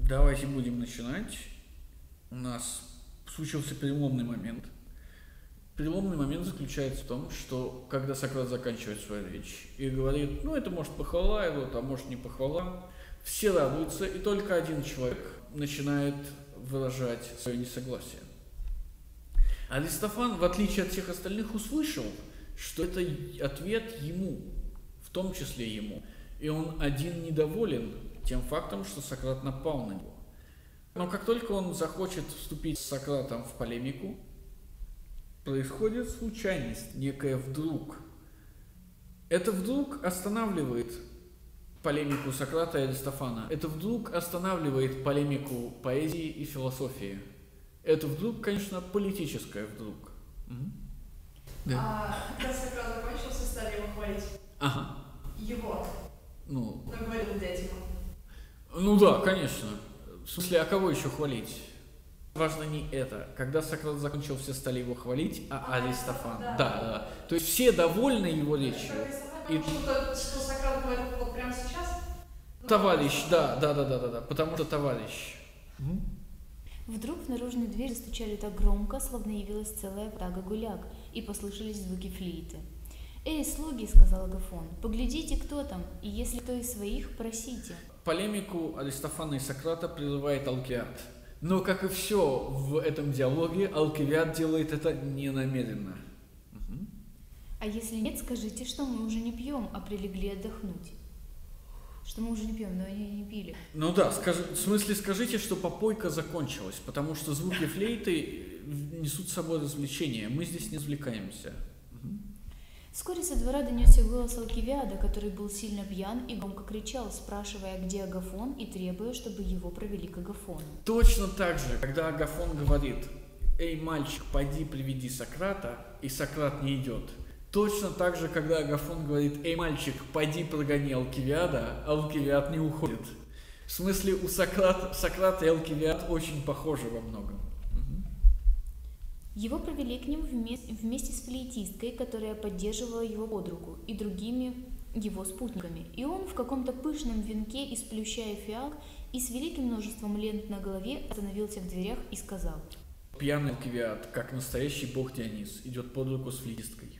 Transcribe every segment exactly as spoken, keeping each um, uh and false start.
Давайте будем начинать. У нас случился переломный момент. Переломный момент заключается в том, что когда Сократ заканчивает свою речь и говорит, ну это может похвала его, а может не похвала, все радуются, и только один человек начинает выражать свое несогласие. Аристофан, в отличие от всех остальных, услышал, что это ответ ему, в том числе ему, и он один недоволен тем фактом, что Сократ напал на него. Но как только он захочет вступить с Сократом в полемику, происходит случайность, некая вдруг. Это вдруг останавливает полемику Сократа и Аристофана. Это вдруг останавливает полемику поэзии и философии. Это вдруг, конечно, политическое вдруг. Угу. Да. А когда Сократ закончился, стали его хвалить. Ага. Его. Ну, говорил дядя. Ну да, конечно. В смысле, а кого еще хвалить? Важно не это. Когда Сократ закончил, все стали его хвалить, а, а Аристофан. Да. да, да. То есть все довольны его речью. И... Что, что Сократ говорит вот прямо сейчас? Товарищ, да, да, да, да, да, да. Потому что товарищ. Угу. Вдруг в наружную дверь застучали так громко, словно явилась целая ватага гуляк, и послышались звуки флейты. «Эй, слуги!» — сказал Агафон. «Поглядите, кто там, и если кто из своих, просите». Полемику Аристофана и Сократа прерывает Алкивиад. Но, как и все в этом диалоге, Алкивиад делает это ненамеренно. Угу. «А если нет, скажите, что мы уже не пьем, а прилегли отдохнуть». Что мы уже не пьем, но они не пили. Ну да, скажи, в смысле скажите, что попойка закончилась, потому что звуки флейты несут с собой развлечение. Мы здесь не развлекаемся. Угу. Вскоре со двора донесся голос Алкивиада, который был сильно пьян и громко кричал, спрашивая, где Агафон, и требуя, чтобы его провели к Агафону. Точно так же, когда Агафон говорит, «Эй, мальчик, пойди приведи Сократа», и Сократ не идет. Точно так же, когда Агафон говорит, «Эй, мальчик, пойди прогони Алкивиада», Алкивиад не уходит. В смысле, у Сократа, Сократ и Алкивиад очень похожи во многом. Его провели к ним вместе, вместе с флейтисткой, которая поддерживала его под руку, и другими его спутниками. И он в каком-то пышном венке из плюща и фиалок и с великим множеством лент на голове остановился в дверях и сказал. Пьяный Алкивиад, как настоящий бог Дионис, идет под руку с флейтисткой.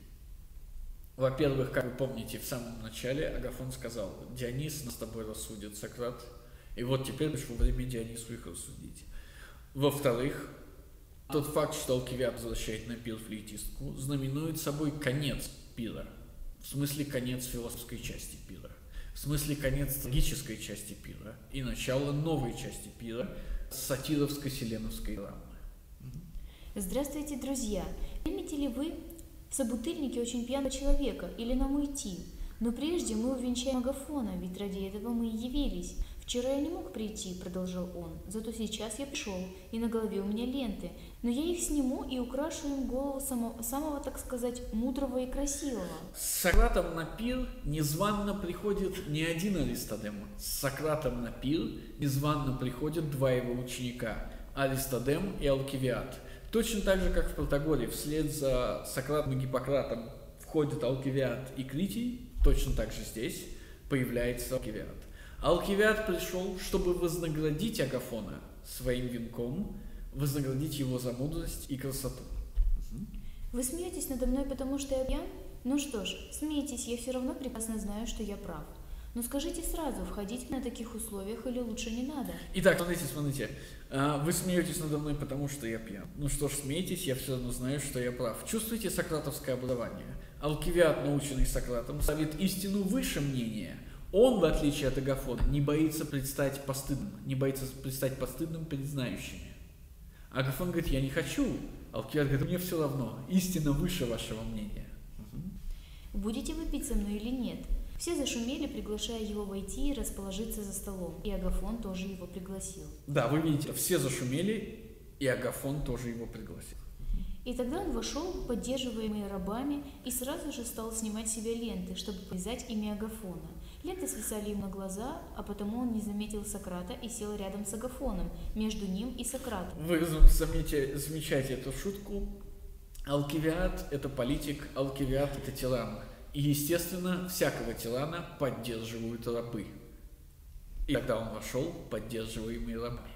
Во-первых, как вы помните, в самом начале Агафон сказал, Дионис нас с тобой рассудит, Сократ, и вот теперь пришло время Дионису их рассудить. Во-вторых, тот факт, что Алкивиад возвращает на пир флейтистку, знаменует собой конец пира. В смысле конец философской части пира. В смысле конец трагической части пира. И начало новой части пира, сатировско-селеновской драмы. Здравствуйте, друзья! Примете ли вы в собутыльнике очень пьяного человека или нам уйти? Но прежде мы увенчаем Агафона, ведь ради этого мы и явились. «Вчера я не мог прийти», — продолжал он, — «зато сейчас я пришел, и на голове у меня ленты, но я их сниму и украшу им голову самого, самого, так сказать, мудрого и красивого». С Сократом на пир незванно приходит не один Аристодем. С Сократом на пир незванно приходят два его ученика — Аристодем и Алкивиад. Точно так же, как в Протагоре, вслед за Сократом и Гиппократом входят Алкивиад и Критий, точно так же здесь появляется Алкивиад. Алкивиад пришел, чтобы вознаградить Агафона своим венком, вознаградить его за мудрость и красоту. Вы смеетесь надо мной, потому что я пьян? Ну что ж, смейтесь, я все равно прекрасно знаю, что я прав. Но скажите сразу, входить на таких условиях или лучше не надо? Итак, смотрите, смотрите. Вы смеетесь надо мной, потому что я пьян. Ну что ж, смейтесь, я все равно знаю, что я прав. Чувствуете сократовское образование? Алкивиад, наученный Сократом, ставит истину выше мнения. Он, в отличие от Агафона, не боится предстать постыдным, не боится предстать постыдным перед знающими. Агафон говорит, я не хочу. Алкивиад говорит, мне все равно, истина выше вашего мнения. Угу. Будете вы пить со мной или нет? Все зашумели, приглашая его войти и расположиться за столом, и Агафон тоже его пригласил. Да, вы видите, все зашумели, и Агафон тоже его пригласил. И тогда он вошел, поддерживаемый рабами, и сразу же стал снимать с себя ленты, чтобы повязать ими Агафона. Ленты свисали ему на глаза, а потому он не заметил Сократа и сел рядом с Агафоном, между ним и Сократом. Вы замечаете эту шутку. Алкивиад – это политик, Алкивиад – это тиран. И, естественно, всякого тирана поддерживают рабы. И тогда он вошел, поддерживаемый рабами.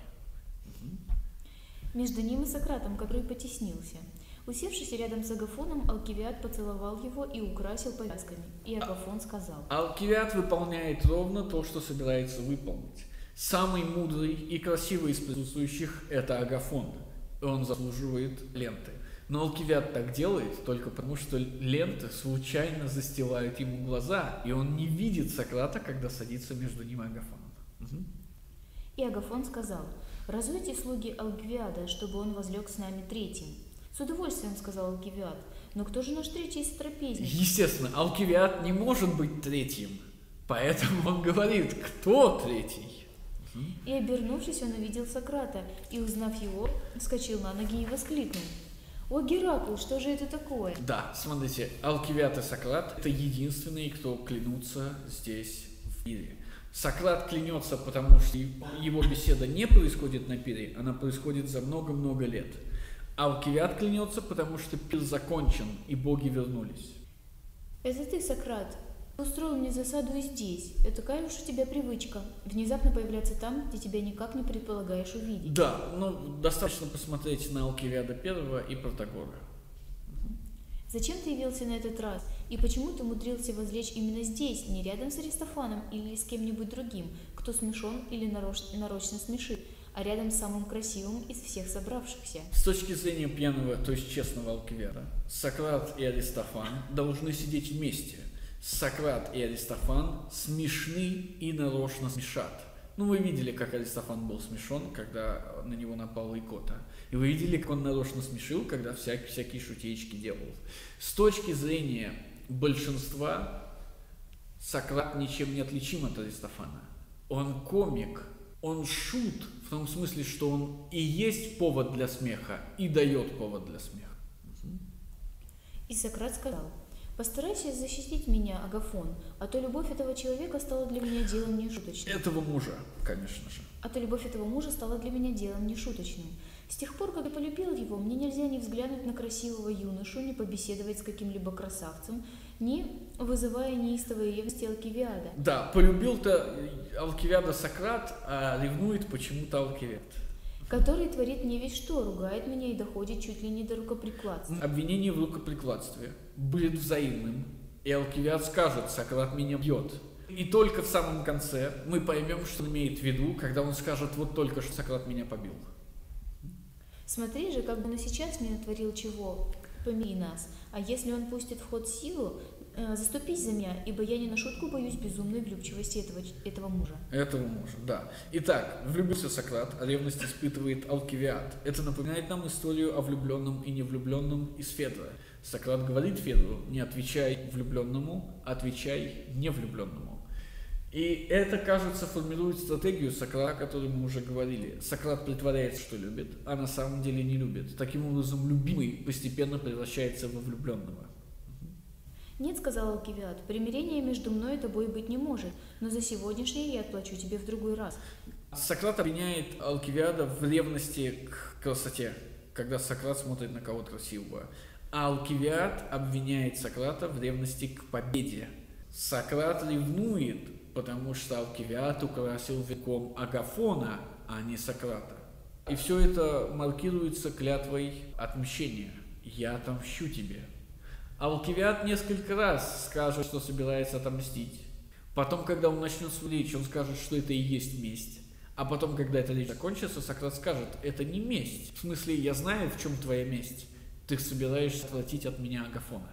Между ним и Сократом, который потеснился. Усевшись рядом с Агафоном, Алкивиад поцеловал его и украсил повязками. И Агафон сказал: Алкивиад выполняет ровно то, что собирается выполнить. Самый мудрый и красивый из присутствующих – это Агафон. И он заслуживает ленты. Но Алкивиад так делает только потому, что ленты случайно застилают ему глаза, и он не видит Сократа, когда садится между ним и Агафоном. Угу. И Агафон сказал: «Разуйте слуги Алкивиада, чтобы он возлег с нами третьим». «С удовольствием», — сказал Алкивиад. «Но кто же наш третий сотрапезник?» Естественно, Алкивиад не может быть третьим, поэтому он говорит: кто третий? И, обернувшись, он увидел Сократа, и, узнав его, вскочил на ноги и воскликнул: «О, Геракл, что же это такое?» Да, смотрите, Алкивиад и Сократ – это единственные, кто клянутся здесь в мире. Сократ клянется, потому что его беседа не происходит на пире, она происходит за много-много лет. Алкивиад клянется, потому что пир закончен, и боги вернулись. «Это ты, Сократ, устроил мне засаду и здесь. Это такая уж у тебя привычка – внезапно появляться там, где тебя никак не предполагаешь увидеть». Да, ну достаточно посмотреть на Алкивиада Первого и Протагора. «Зачем ты явился на этот раз? И почему ты умудрился возлечь именно здесь, не рядом с Аристофаном или с кем-нибудь другим, кто смешон или нароч- нарочно смешит, а рядом с самым красивым из всех собравшихся?» С точки зрения пьяного, то есть честного Алкивиада, Сократ и Аристофан должны сидеть вместе. Сократ и Аристофан смешны и нарочно смешат. Ну, вы видели, как Аристофан был смешон, когда на него напала икота. И вы видели, как он нарочно смешил, когда всякие, всякие шутеечки делал. С точки зрения большинства, Сократ ничем не отличим от Аристофана. Он комик, он шут, в том смысле, что он и есть повод для смеха, и дает повод для смеха. И Сократ сказал: «Постарайся защитить меня, Агафон, а то любовь этого человека стала для меня делом нешуточным». Этого мужа, конечно же. А то любовь этого мужа стала для меня делом нешуточным. С тех пор, как я полюбил его, мне нельзя ни взглянуть на красивого юношу, ни побеседовать с каким-либо красавцем, ни вызывая неистовые ревности Алкивиада. Да, полюбил-то Алкивиада Сократ, а ревнует почему-то Алкивиад. Который творит мне ведь что, ругает меня и доходит чуть ли не до рукоприкладства. Обвинение в рукоприкладстве будет взаимным, и Алкивиад скажет: Сократ меня бьет. И только в самом конце мы поймем, что он имеет в виду, когда он скажет: вот только что Сократ меня побил. Смотри же, как бы он и сейчас не натворил чего, помири нас. А если он пустит в ход силу, э, заступись за меня, ибо я не на шутку боюсь безумной влюбчивости этого, этого мужа. Этого мужа, да. Итак, влюбился Сократ, а ревность испытывает Алкивиад. Это напоминает нам историю о влюбленном и невлюбленном из Федра. Сократ говорит Федру: не отвечай влюбленному, отвечай невлюбленному. И это, кажется, формирует стратегию Сократа, о которой мы уже говорили. Сократ притворяется, что любит, а на самом деле не любит. Таким образом, любимый постепенно превращается во влюбленного. «Нет, — сказал Алкивиад, — примирения между мной и тобой быть не может, но за сегодняшнее я отплачу тебе в другой раз». Сократ обвиняет Алкивиада в ревности к красоте, когда Сократ смотрит на кого-то красивого. А Алкивиад обвиняет Сократа в ревности к победе. Сократ ревнует, потому что Алкивиад украсил венком Агафона, а не Сократа. И все это маркируется клятвой отмщения. «Я отомщу тебе». Алкивиад несколько раз скажет, что собирается отомстить. Потом, когда он начнет свою речь, он скажет, что это и есть месть. А потом, когда эта речь закончится, Сократ скажет: это не месть. В смысле, я знаю, в чем твоя месть. Ты собираешься отвратить от меня Агафона.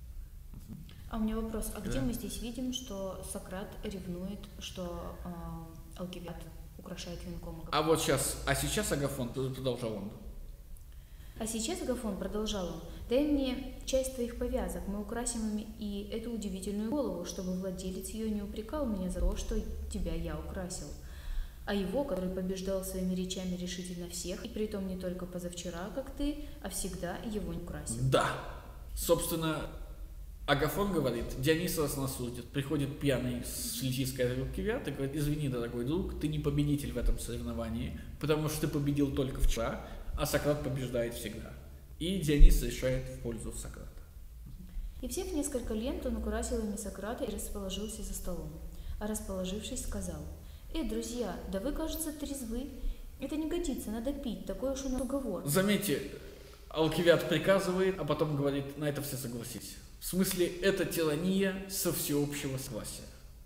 А у меня вопрос, а Да. где мы здесь видим, что Сократ ревнует, что э, Алкивиад украшает венком Агафона? А вот сейчас, а сейчас Агафон, продолжал он. А сейчас, Агафон, продолжал он, дай мне часть твоих повязок, мы украсим ими и эту удивительную голову, чтобы владелец ее не упрекал меня за то, что тебя я украсил. А его, который побеждал своими речами решительно всех, и притом не только позавчера, как ты, а всегда его не украсил. Да. Собственно, Агафон говорит: Дионис нас судит. Приходит пьяный с литийской Алкивиад и говорит: извини, дорогой друг, ты не победитель в этом соревновании, потому что ты победил только вчера, а Сократ побеждает всегда. И Дионис решает в пользу Сократа. И взяв несколько лент, он украсил ими Сократа и расположился за столом. А расположившись, сказал: Э, друзья, да вы, кажется, трезвы. Это не годится, надо пить, такой уж у нас уговор. Заметьте, Алкивиад приказывает, а потом говорит, на это все согласись. В смысле, это тирания со всеобщего согласия.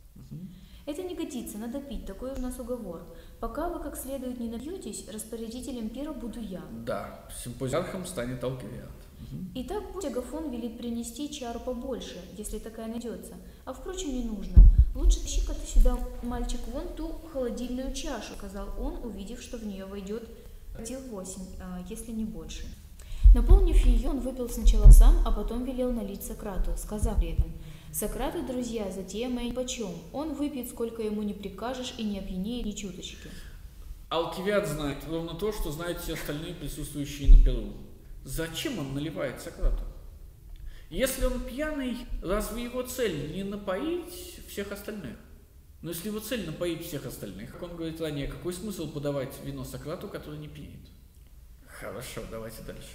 Это не годится, надо пить, такой у нас уговор. Пока вы как следует не напьетесь, распорядителем пира буду я. Да, симпозиархом станет Алкивиад. Итак, пусть Агафон велит принести чару побольше, если такая найдется. А впрочем, не нужно. Лучше тащи-ка ты сюда, мальчик, вон ту холодильную чашу, сказал он, увидев, что в нее войдет дел восемь, а, если не больше. Наполнив ее, он выпил сначала сам, а потом велел налить Сократу, сказав при этом: «Сократу, друзья, затея моя нипочем. Он выпьет, сколько ему не прикажешь, и не опьянеет ни чуточки». Алкивиад знает ровно то, что знают все остальные присутствующие на пиру. Зачем он наливает Сократу? Если он пьяный, разве его цель не напоить всех остальных? Но если его цель напоить всех остальных, как он говорит ранее, какой смысл подавать вино Сократу, который не пьет? Хорошо, давайте дальше.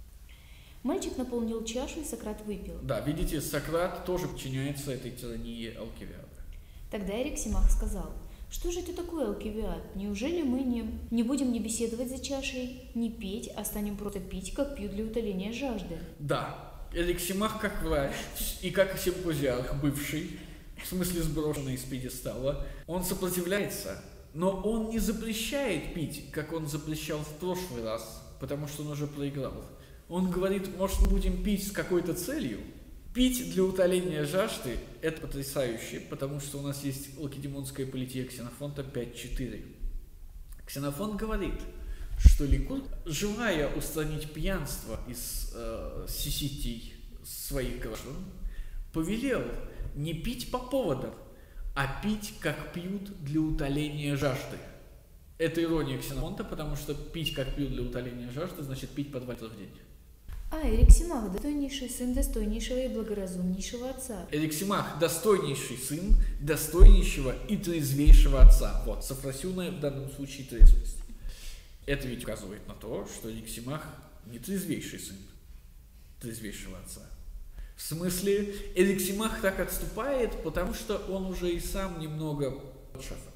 Мальчик наполнил чашу, и Сократ выпил. Да, видите, Сократ тоже подчиняется этой тирании Алкивиада. Тогда Эриксимах сказал: «Что же это такое, Алкивиад? Неужели мы не, не будем ни беседовать за чашей, ни петь, а станем просто пить, как пьют для утоления жажды?» Да, Эриксимах как врач и как симпозиарх бывший, в смысле сброшенный с пьедестала, он сопротивляется, но он не запрещает пить, как он запрещал в прошлый раз, потому что он уже проиграл. Он говорит, может, мы будем пить с какой-то целью? Пить для утоления жажды – это потрясающе, потому что у нас есть лакедемонская полития Ксенофонта пять четыре. Ксенофонт говорит, что Ликург, желая устранить пьянство из э, сиситий своих граждан, повелел не пить по поводам, а пить, как пьют для утоления жажды. Это ирония Ксенофонта, потому что пить, как пьют для утоления жажды, значит пить по два раза в день. А, Эриксимах, достойнейший сын достойнейшего и благоразумнейшего отца. Эриксимах – достойнейший сын достойнейшего и трезвейшего отца. Вот, софросюна в данном случае трезвость. Это ведь указывает на то, что Эриксимах не трезвейший сын трезвейшего отца. В смысле, Эриксимах так отступает, потому что он уже и сам немного шафер.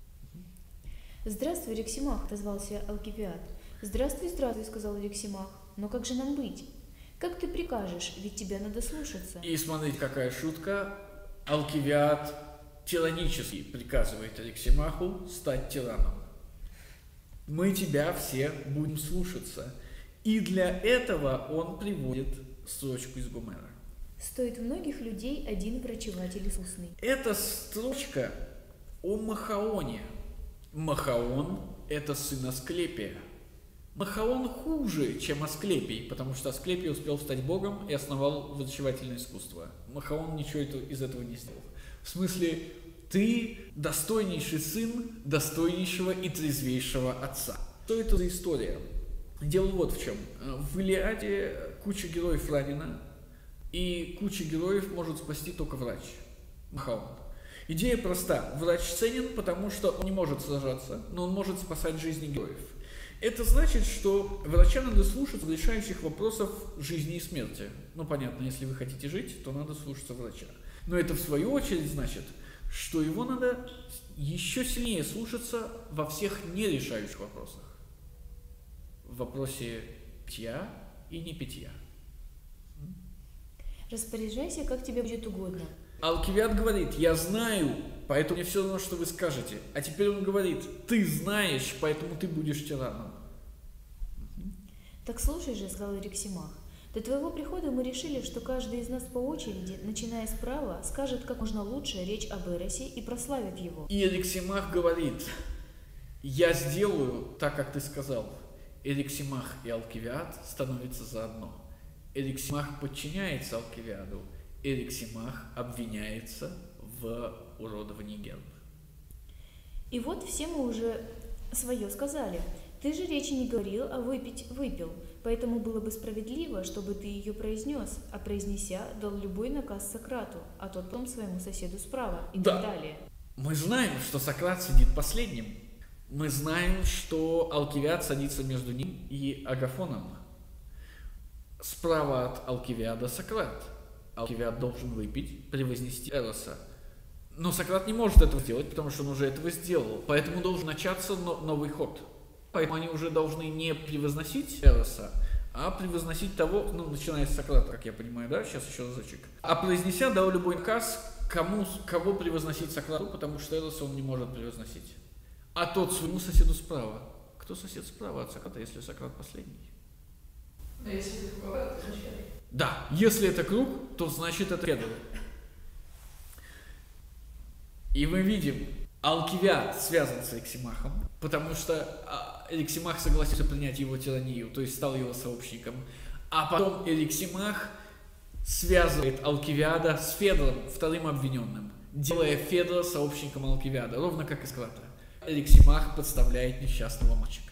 «Здравствуй, Эриксимах», – отозвался Алкивиад. «Здравствуй, здравствуй», – сказал Эриксимах. «Но как же нам быть? Как ты прикажешь, ведь тебя надо слушаться». И смотрите, какая шутка. Алкивиад тиранически приказывает Эриксимаху стать тираном. Мы тебя все будем слушаться. И для этого он приводит строчку из Гомера. «Стоит многих людей один врачеватель искусный». Это строчка о Махаоне. Махаон – это сын Асклепия. Махаон хуже, чем Асклепий, потому что Асклепий успел стать богом и основал врачевательное искусство. Махаон ничего из этого не сделал. В смысле, ты достойнейший сын достойнейшего и трезвейшего отца. Что это за история? Дело вот в чем. В Илиаде куча героев ранена, и куча героев может спасти только врач. Махаон. Идея проста. Врач ценен, потому что он не может сражаться, но он может спасать жизни героев. Это значит, что врача надо слушать в решающих вопросов жизни и смерти. Ну, понятно, если вы хотите жить, то надо слушаться врача. Но это, в свою очередь, значит, что его надо еще сильнее слушаться во всех нерешающих вопросах. В вопросе питья и не питья. «Распоряжайся, как тебе будет угодно». Алкивиад говорит, я знаю, поэтому мне все равно, что вы скажете. А теперь он говорит, ты знаешь, поэтому ты будешь тираном. «Так слушай же», — сказал Эриксимах, — «до твоего прихода мы решили, что каждый из нас по очереди, начиная справа, скажет как можно лучше речь об Эросе и прославит его». И Эриксимах говорит, я сделаю так, как ты сказал. Эриксимах и Алкивиад становятся заодно. Эриксимах подчиняется Алкивиаду. Эриксимах обвиняется в уродовании герба. «И вот все мы уже свое сказали. Ты же речи не говорил, а выпить выпил. Поэтому было бы справедливо, чтобы ты ее произнес, а произнеся, дал любой наказ Сократу, а тот потом своему соседу справа и да. так далее». Мы знаем, что Сократ сидит последним. Мы знаем, что Алкивиад садится между ним и Агафоном. Справа от Алкивиада Сократ. Алкивиад должен выпить, превознести Эроса. Но Сократ не может этого сделать, потому что он уже этого сделал. Поэтому должен начаться новый ход. Поэтому они уже должны не превозносить Эроса, а превозносить того, ну, начиная с Сократа, как я понимаю, да, сейчас еще разочек. А произнеся, дал любой наказ, кому, кого превозносить Сократу, потому что Эроса он не может превозносить. А тот своему соседу справа. Кто сосед справа от Сократа, если Сократ последний? А если это круговая, то значит? Да, если это круг, то значит это Федор. И мы видим, Алкивиад связан с Эриксимахом, потому что Эриксимах согласился принять его тиранию, то есть стал его сообщником. А потом Эриксимах связывает Алкивиада с Федором, вторым обвиненным, делая Федора сообщником Алкивиада, ровно как и Сократа. Эриксимах подставляет несчастного мальчика.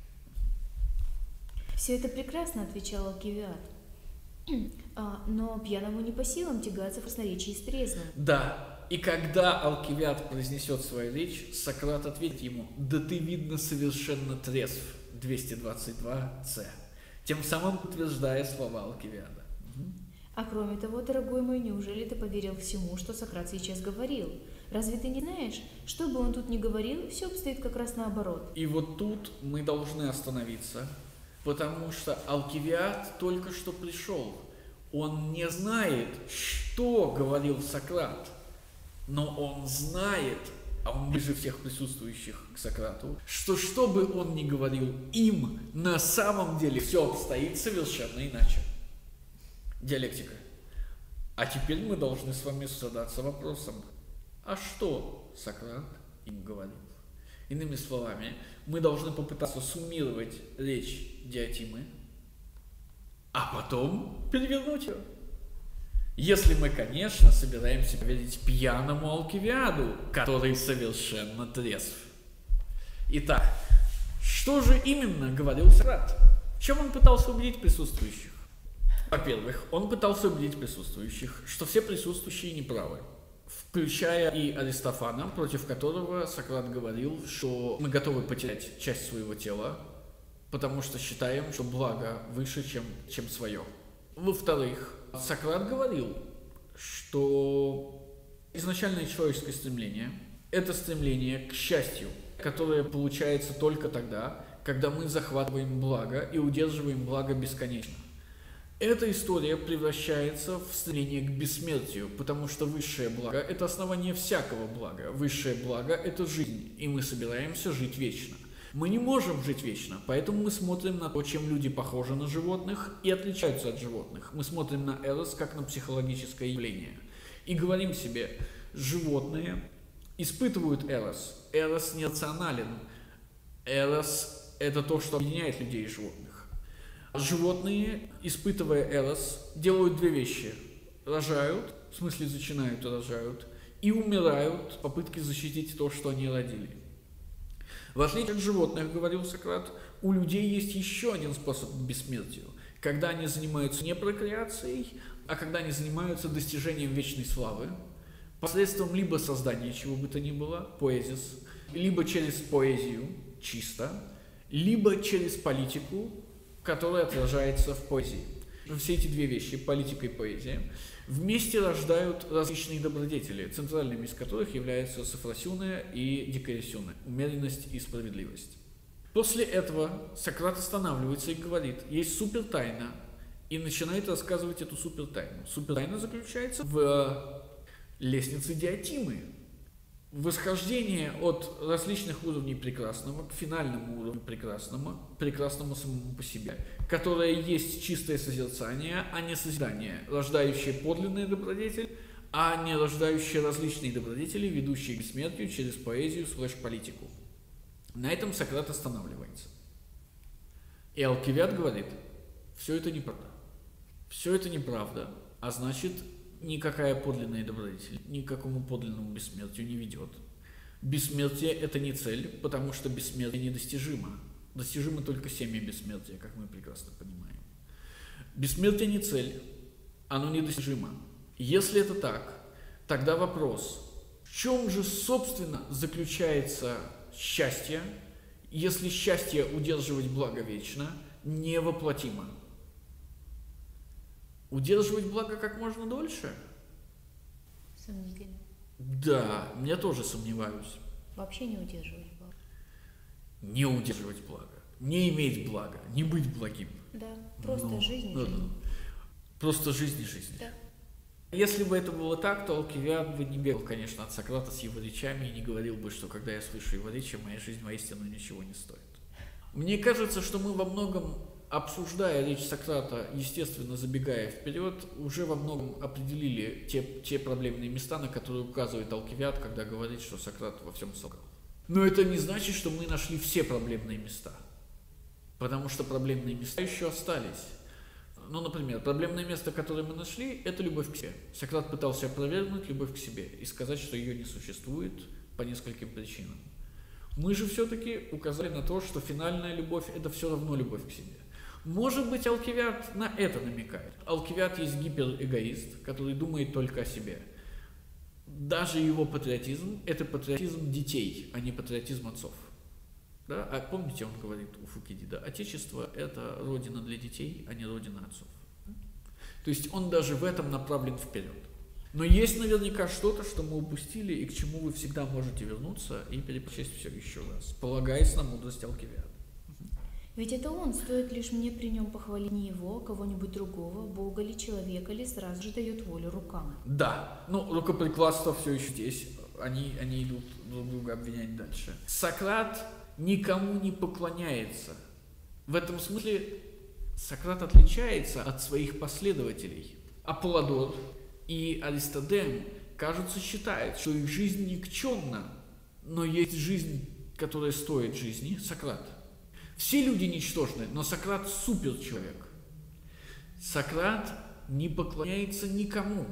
Все это прекрасно, отвечал Алкивиад. А, но пьяному не по силам тягаться в красноречии с трезвым. Да. И когда Алкивиад произнесет свою речь, Сократ ответит ему: «Да ты, видно, совершенно трезв», двести двадцать два С, тем самым утверждая слова Алкивиада. А кроме того, дорогой мой, неужели ты поверил всему, что Сократ сейчас говорил? Разве ты не знаешь, что бы он тут ни говорил, все обстоит как раз наоборот? И вот тут мы должны остановиться, потому что Алкивиад только что пришел. Он не знает, что говорил Сократ. Но он знает, а он ближе всех присутствующих к Сократу, что что бы он ни говорил им, на самом деле все обстоит совершенно иначе. Диалектика. А теперь мы должны с вами задаться вопросом, а что Сократ им говорил? Иными словами, мы должны попытаться суммировать речь Диотимы, а потом перевернуть ее. Если мы, конечно, собираемся поверить пьяному Алкивиаду, который совершенно трезв. Итак, что же именно говорил Сократ? В чем он пытался убедить присутствующих? Во-первых, он пытался убедить присутствующих, что все присутствующие неправы, включая и Аристофана, против которого Сократ говорил, что мы готовы потерять часть своего тела, потому что считаем, что благо выше, чем, чем свое. Во-вторых, Сократ говорил, что изначальное человеческое стремление – это стремление к счастью, которое получается только тогда, когда мы захватываем благо и удерживаем благо бесконечно. Эта история превращается в стремление к бессмертию, потому что высшее благо – это основание всякого блага. Высшее благо – это жизнь, и мы собираемся жить вечно. Мы не можем жить вечно, поэтому мы смотрим на то, чем люди похожи на животных и отличаются от животных. Мы смотрим на Эрос как на психологическое явление. И говорим себе, животные испытывают Эрос. Эрос нерационален. Эрос – это то, что объединяет людей и животных. Животные, испытывая Эрос, делают две вещи. Рожают, в смысле зачинают и рожают, и умирают в попытке защитить то, что они родили. В отличие от животных, говорил Сократ, у людей есть еще один способ к бессмертию, когда они занимаются не прокреацией, а когда они занимаются достижением вечной славы, посредством либо создания чего бы то ни было, поэзис, либо через поэзию, чисто, либо через политику, которая отражается в поэзии. Все эти две вещи, политика и поэзия, вместе рождают различные добродетели, центральными из которых являются софросюная и дикарисюная, умеренность и справедливость. После этого Сократ останавливается и говорит, есть супертайна, и начинает рассказывать эту супертайну. Супертайна заключается в лестнице Диотимы. Восхождение от различных уровней прекрасного к финальному уровню прекрасного, прекрасному самому по себе, которое есть чистое созерцание, а не созидание, рождающее подлинный добродетель, а не рождающее различные добродетели, ведущие к смерти через поэзию слэш-политику. На этом Сократ останавливается. И Алкивиад говорит, все это неправда. Все это неправда, а значит, никакая подлинная добродетель ни к какому подлинному бессмертию не ведет. Бессмертие – это не цель, потому что бессмертие недостижимо. Достижимо только семя бессмертия, как мы прекрасно понимаем. Бессмертие не цель, оно недостижимо. Если это так, тогда вопрос, в чем же, собственно, заключается счастье, если счастье удерживать благо вечно невоплотимо? Удерживать благо как можно дольше? Сомнительно. Да, я тоже сомневаюсь. Вообще не удерживать благо. Не удерживать благо, не иметь блага, не быть благим. Да, просто Ну, жизнь и ну, жизнь. Просто жизнь и жизнь. Да. Если бы это было так, то Алкивиад бы не бегал, конечно, от Сократа с его речами и не говорил бы, что когда я слышу его речи, моя жизнь воистину ничего не стоит. Мне кажется, что мы во многом, обсуждая речь Сократа, естественно, забегая вперед, уже во многом определили те, те проблемные места, на которые указывает Алкивиад, когда говорит, что Сократ во всем солгал. Но это не значит, что мы нашли все проблемные места, потому что проблемные места еще остались. Ну, например, проблемное место, которое мы нашли, это любовь к себе. Сократ пытался опровергнуть любовь к себе и сказать, что ее не существует по нескольким причинам. Мы же все-таки указали на то, что финальная любовь – это все равно любовь к себе. Может быть, Алкивиад на это намекает. Алкивиад есть гиперэгоист, который думает только о себе. Даже его патриотизм – это патриотизм детей, а не патриотизм отцов. Да? А помните, он говорит у Фукидида, отечество – это родина для детей, а не родина отцов. То есть он даже в этом направлен вперед. Но есть наверняка что-то, что мы упустили и к чему вы всегда можете вернуться и перепрочесть все еще раз, полагаясь на мудрость Алкивиада. Ведь это он, стоит лишь мне при нем похвалить не его, а кого-нибудь другого, Бога ли, человека ли, сразу же дает волю рукам. Да, ну рукоприкладство все еще здесь, они, они идут друг друга обвинять дальше. Сократ никому не поклоняется. В этом смысле Сократ отличается от своих последователей. Аполлодор и Аристодем, кажется, считают, что их жизнь никчемна, но есть жизнь, которая стоит жизни, Сократ. Все люди ничтожны, но Сократ суперчеловек. Сократ не поклоняется никому.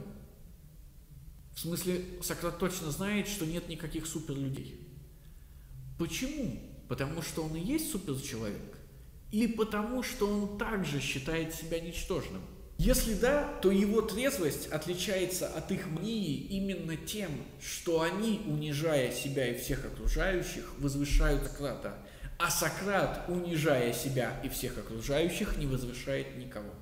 В смысле, Сократ точно знает, что нет никаких суперлюдей. Почему? Потому что он и есть суперчеловек? Или потому что он также считает себя ничтожным? Если да, то его трезвость отличается от их мнений именно тем, что они, унижая себя и всех окружающих, возвышают Сократа, а Сократ, унижая себя и всех окружающих, не возвышает никого.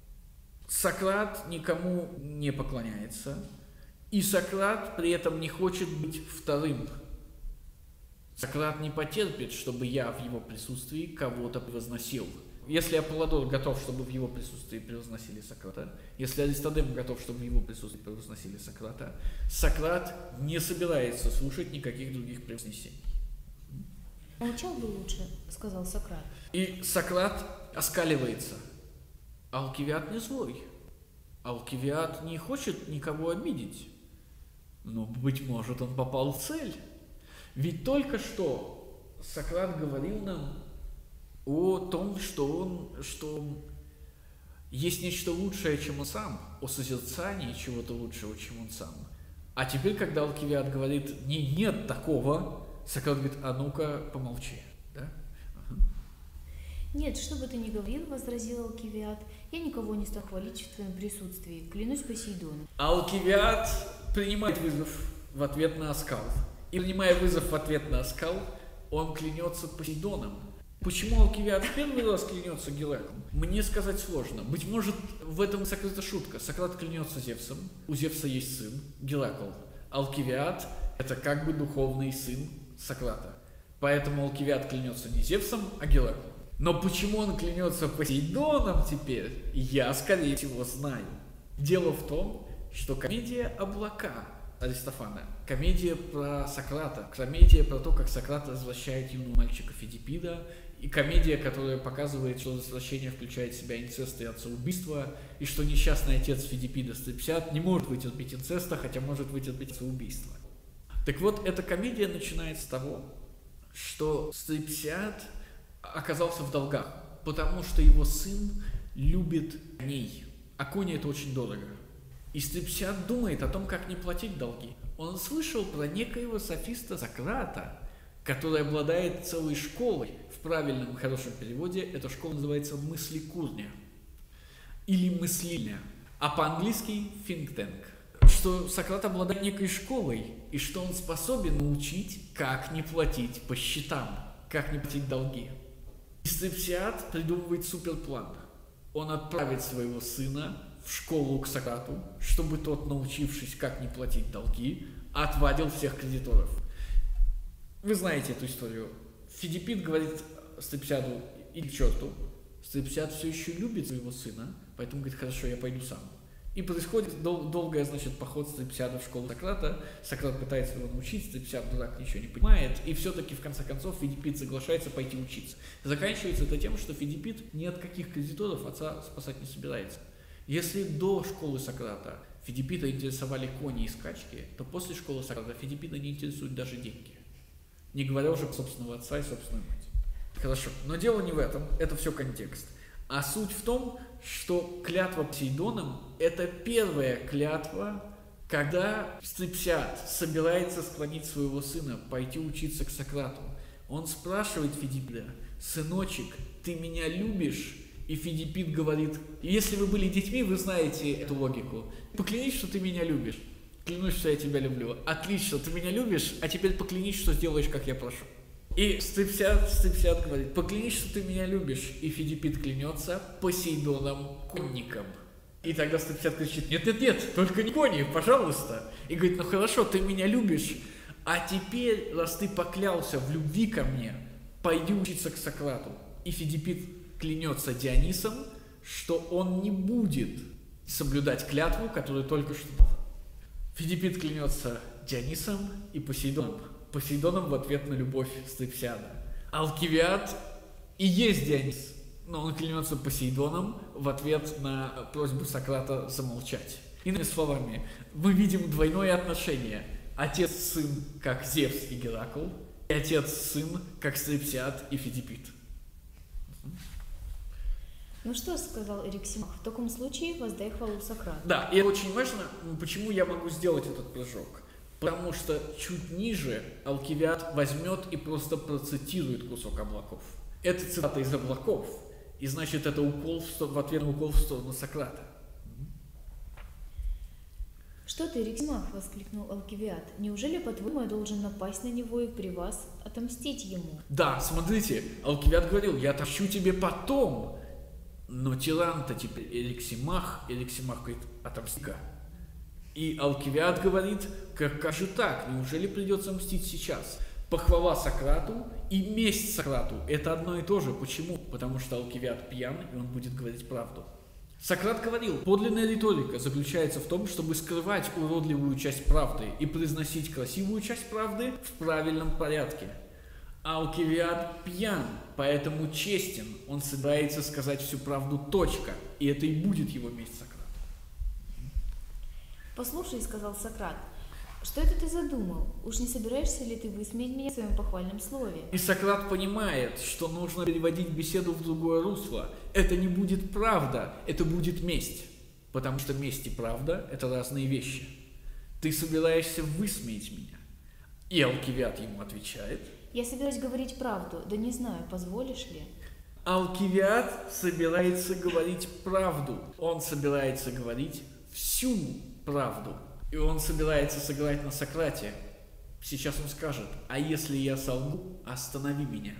Сократ никому не поклоняется, и Сократ при этом не хочет быть вторым. Сократ не потерпит, чтобы я в его присутствии кого-то превозносил. Если Аполлодор готов, чтобы в его присутствии превозносили Сократа, если Аристодем готов, чтобы в его присутствии превозносили Сократа, Сократ не собирается слушать никаких других превознесений. «Молчал бы лучше», — сказал Сократ. И Сократ оскаливается. Алкивиад не злой. Алкивиад не хочет никого обидеть. Но, быть может, он попал в цель. Ведь только что Сократ говорил нам о том, что он, что есть нечто лучшее, чем он сам, о созерцании чего-то лучшего, чем он сам. А теперь, когда Алкивиад говорит, не, нет такого, Сократ говорит, а ну-ка, помолчи. Да? «Нет, что бы ты ни говорил, — возразил Алкивиад, — я никого не стану хвалить в твоем присутствии, клянусь Посейдоном». Алкивиад принимает вызов в ответ на оскал. И принимая вызов в ответ на оскал, он клянется Посейдоном. Почему Алкивиад в первый раз клянется Гераклом? Мне сказать сложно. Быть может, в этом сокрыта шутка. Сократ клянется Зевсом, у Зевса есть сын, Геракл. Алкивиад – это как бы духовный сын Сократа. Поэтому Алкивиад клянется не Зевсом, а Гераклом. Но почему он клянется Посейдоном теперь, я, скорее всего, знаю. Дело в том, что комедия «Облака» Аристофана, комедия про Сократа, комедия про то, как Сократ развращает юного мальчика Фидиппида, и комедия, которая показывает, что развращение включает в себя инцест и отцеубийство, и что несчастный отец Фидиппида Стрепсиад не может вытерпеть инцеста, хотя может вытерпеть отцеубийство. Так вот, эта комедия начинается с того, что Стрепсиад оказался в долгах, потому что его сын любит коней, а кони это очень дорого. И Стрепсиад думает о том, как не платить долги. Он слышал про некоего софиста Сократа, который обладает целой школой. В правильном, хорошем переводе эта школа называется мыслекурня или мыслильня, а по-английски think tank. Что Сократ обладает некой школой, и что он способен научить, как не платить по счетам, как не платить долги. И Стрепсиад придумывает суперплан. Он отправит своего сына в школу к Сократу, чтобы тот, научившись, как не платить долги, отвадил всех кредиторов. Вы знаете эту историю. Фидипит говорит Стрепсяду: иди к черту. Стрепсяд все еще любит своего сына, поэтому говорит: хорошо, я пойду сам. И происходит дол- долгая, значит, поход Стрепсяда в школу Сократа. Сократ пытается его научить, Стрепсяд, дурак, ничего не понимает. И все-таки, в конце концов, Фидипит соглашается пойти учиться. Заканчивается это тем, что Фидипит ни от каких кредиторов отца спасать не собирается. Если до школы Сократа Фидипита интересовали кони и скачки, то после школы Сократа Фидипита не интересуют даже деньги. Не говоря уже про собственного отца и собственную мать. Хорошо, но дело не в этом, это все контекст. А суть в том, что клятва Посейдоном – это первая клятва, когда Стрепсяд собирается склонить своего сына пойти учиться к Сократу. Он спрашивает Фидипита: сыночек, ты меня любишь? И Фидипит говорит: если вы были детьми, вы знаете эту логику. Поклянись, что ты меня любишь. Клянусь, что я тебя люблю. Отлично, ты меня любишь, а теперь поклянись, что сделаешь, как я прошу. И Стрепсяд, Стрепсяд говорит: поклянись, что ты меня любишь. И Фидипит клянется Посейдоном конником. И тогда Стрепсяд кричит: нет, нет, нет, только не кони, пожалуйста. И говорит: ну хорошо, ты меня любишь, а теперь, раз ты поклялся в любви ко мне, пойди учиться к Сократу. И Фидипит клянется Дионисом, что он не будет соблюдать клятву, которую только что дал. Фидипит клянется Дионисом и Посейдоном. Посейдоном в ответ на любовь Стрепсяда. Алкивиад и есть Дионис, но он клянется Посейдоном в ответ на просьбу Сократа замолчать. Иными словами, мы видим двойное отношение. Отец-сын, как Зевс и Геракл, и отец-сын, как Стрепсяд и Фидипит. Ну что, сказал Эриксимах, в таком случае воздай хвалу Сократу. Да, и очень важно, почему я могу сделать этот прыжок. Потому что чуть ниже Алкивиад возьмет и просто процитирует кусок облаков. Это цитата из облаков, и значит это укол в, сто... в ответ на укол в сторону Сократа. Что ты, Эриксимах, воскликнул Алкивиад, неужели, по-твоему, я должен напасть на него и при вас отомстить ему? Да, смотрите, Алкивиад говорил: я отомщу тебе потом. Но тиран-то теперь Эриксимах, Эриксимах говорит: отомсти-ка. И Алкивиад говорит: как, как же так, неужели придется мстить сейчас? Похвала Сократу и месть Сократу – это одно и то же. Почему? Потому что Алкивиад пьян, и он будет говорить правду. Сократ говорил: подлинная риторика заключается в том, чтобы скрывать уродливую часть правды и произносить красивую часть правды в правильном порядке. Алкивиад пьян, поэтому честен, он собирается сказать всю правду, точка, и это и будет его месть Сократа. Послушай, сказал Сократ, что это ты задумал? Уж не собираешься ли ты высмеять меня в своем похвальном слове? И Сократ понимает, что нужно переводить беседу в другое русло. Это не будет правда, это будет месть, потому что месть и правда – это разные вещи. Ты собираешься высмеять меня? И Алкивиад ему отвечает: я собираюсь говорить правду, да не знаю, позволишь ли? Алкивиад собирается говорить правду. Он собирается говорить всю правду. И он собирается сыграть на Сократе. Сейчас он скажет: а если я солгу, останови меня.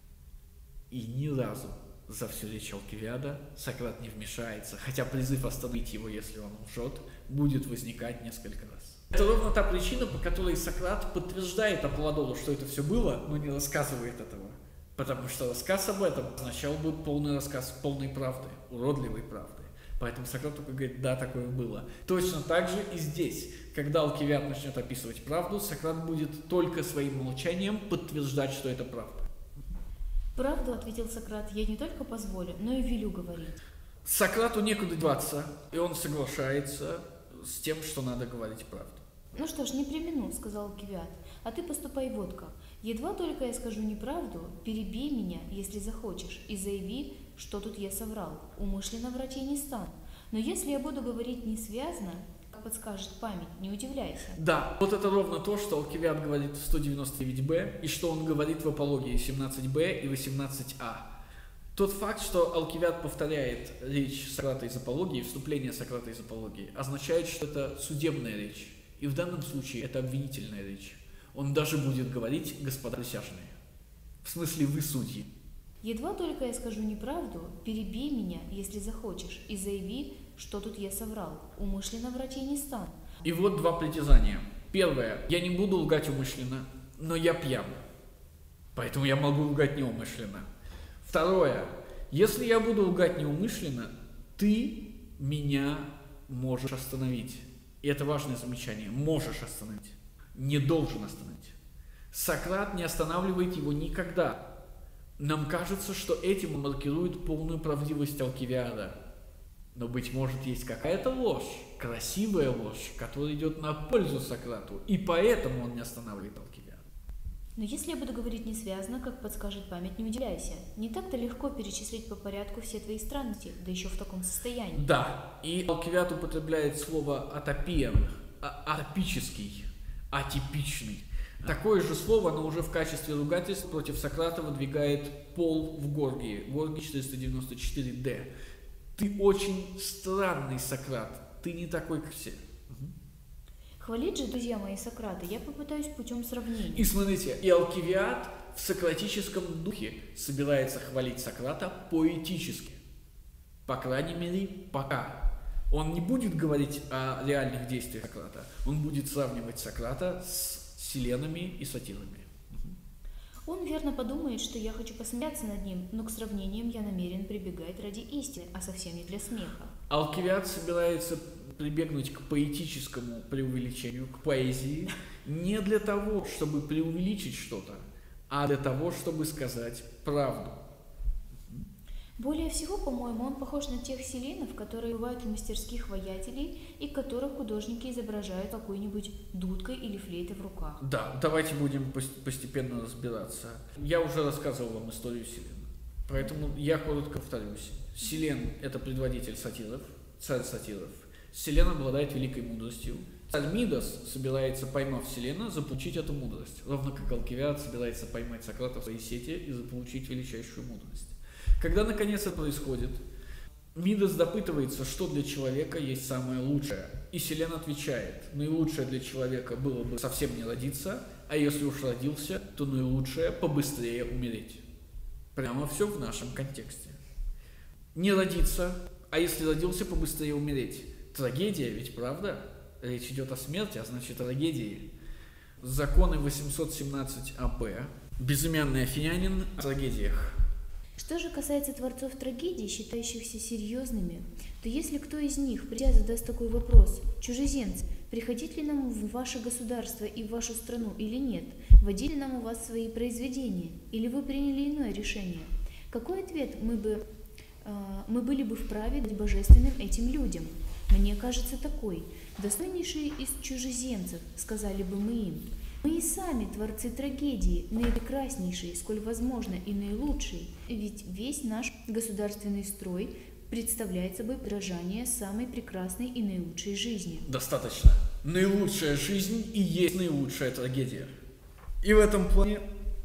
И ни разу за всю речь Алкивиада Сократ не вмешается, хотя призыв остановить его, если он лжет, будет возникать несколько раз. Это ровно та причина, по которой Сократ подтверждает Аполлодору, что это все было, но не рассказывает этого. Потому что рассказ об этом означал бы полный рассказ полной правды, уродливой правды. Поэтому Сократ только говорит: да, такое было. Точно так же и здесь. Когда Алкивиад начнет описывать правду, Сократ будет только своим молчанием подтверждать, что это правда. Правду, ответил Сократ, я не только позволю, но и велю говорить. Сократу некуда деваться, и он соглашается с тем, что надо говорить правду. Ну что ж, не премину, сказал Алкивиад, а ты поступай вот как. Едва только я скажу неправду, перебей меня, если захочешь, и заяви, что тут я соврал. Умышленно врать я не стану. Но если я буду говорить несвязно, как подскажет память, не удивляйся. Да, вот это ровно то, что Алкивиад говорит в сто девяносто девять бэ, и что он говорит в Апологии семнадцать бэ и восемнадцать а. Тот факт, что Алкивиад повторяет речь Сократа из Апологии, вступление Сократа из Апологии, означает, что это судебная речь. И в данном случае это обвинительная речь. Он даже будет говорить: господа присяжные. В смысле, вы судьи. Едва только я скажу неправду, перебей меня, если захочешь, и заяви, что тут я соврал. Умышленно врать я не стану. И вот два притязания. Первое. Я не буду лгать умышленно, но я пьян. Поэтому я могу лгать неумышленно. Второе. Если я буду лгать неумышленно, ты меня можешь остановить. И это важное замечание. Можешь остановить. Не должен остановить. Сократ не останавливает его никогда. Нам кажется, что этим он маркирует полную правдивость Алкивиада. Но, быть может, есть какая-то ложь, красивая ложь, которая идет на пользу Сократу, и поэтому он не останавливает Алкивиада. Но если я буду говорить не связано, как подскажет память, не удивляйся. Не так-то легко перечислить по порядку все твои странности, да еще в таком состоянии. Да, и Алкивиад употребляет слово атопиен, а- атопический, атипичный. Такое же слово, но уже в качестве ругательств против Сократа выдвигает Пол в Горгии, Горгий четыреста девяносто четыре дэ. Ты очень странный, Сократ, ты не такой, как все. Хвалить же, друзья мои, Сократа я попытаюсь путем сравнения. И смотрите, и Алкивиад в сократическом духе собирается хвалить Сократа поэтически. По крайней мере, пока. Он не будет говорить о реальных действиях Сократа, он будет сравнивать Сократа с селенами и сатирами. Он верно подумает, что я хочу посмеяться над ним, но к сравнениям я намерен прибегать ради истины, а совсем не для смеха. Алкивиад собирается прибегнуть к поэтическому преувеличению, к поэзии, не для того, чтобы преувеличить что-то, а для того, чтобы сказать правду. Более всего, по-моему, он похож на тех селенов, которые бывают в мастерских воятелей и которых художники изображают какой-нибудь дудкой или флейтой в руках. Да, давайте будем постепенно разбираться. Я уже рассказывал вам историю Селена, поэтому я коротко повторюсь. Селен – это предводитель сатиров, царь сатиров. Селен обладает великой мудростью. Царь Мидас собирается, поймав Селена, заполучить эту мудрость, ровно как Алкивиад собирается поймать Сократа в своей сети и заполучить величайшую мудрость. Когда наконец это происходит, Мидас допытывается, что для человека есть самое лучшее. И Селен отвечает: наилучшее для человека было бы совсем не родиться, а если уж родился, то наилучшее побыстрее умереть. Прямо все в нашем контексте. Не родиться, а если родился, побыстрее умереть. Трагедия ведь, правда? Речь идет о смерти, а значит о трагедии. Законы восемьсот семнадцать а бэ. Безымянный афинянин о трагедиях. Что же касается творцов трагедий, считающихся серьезными, то если кто из них, придя, задаст такой вопрос: чужеземцы, приходить ли нам в ваше государство и в вашу страну или нет, вводили ли нам у вас свои произведения, или вы приняли иное решение, какой ответ мы бы, э, мы были бы вправе дать божественным этим людям? Мне кажется такой: достойнейшие из чужеземцев, сказали бы мы им, мы и сами творцы трагедии, наипрекраснейшие, сколь возможно, и наилучшие, ведь весь наш государственный строй представляет собой подражание самой прекрасной и наилучшей жизни. Достаточно. Наилучшая жизнь и есть наилучшая трагедия. И в этом плане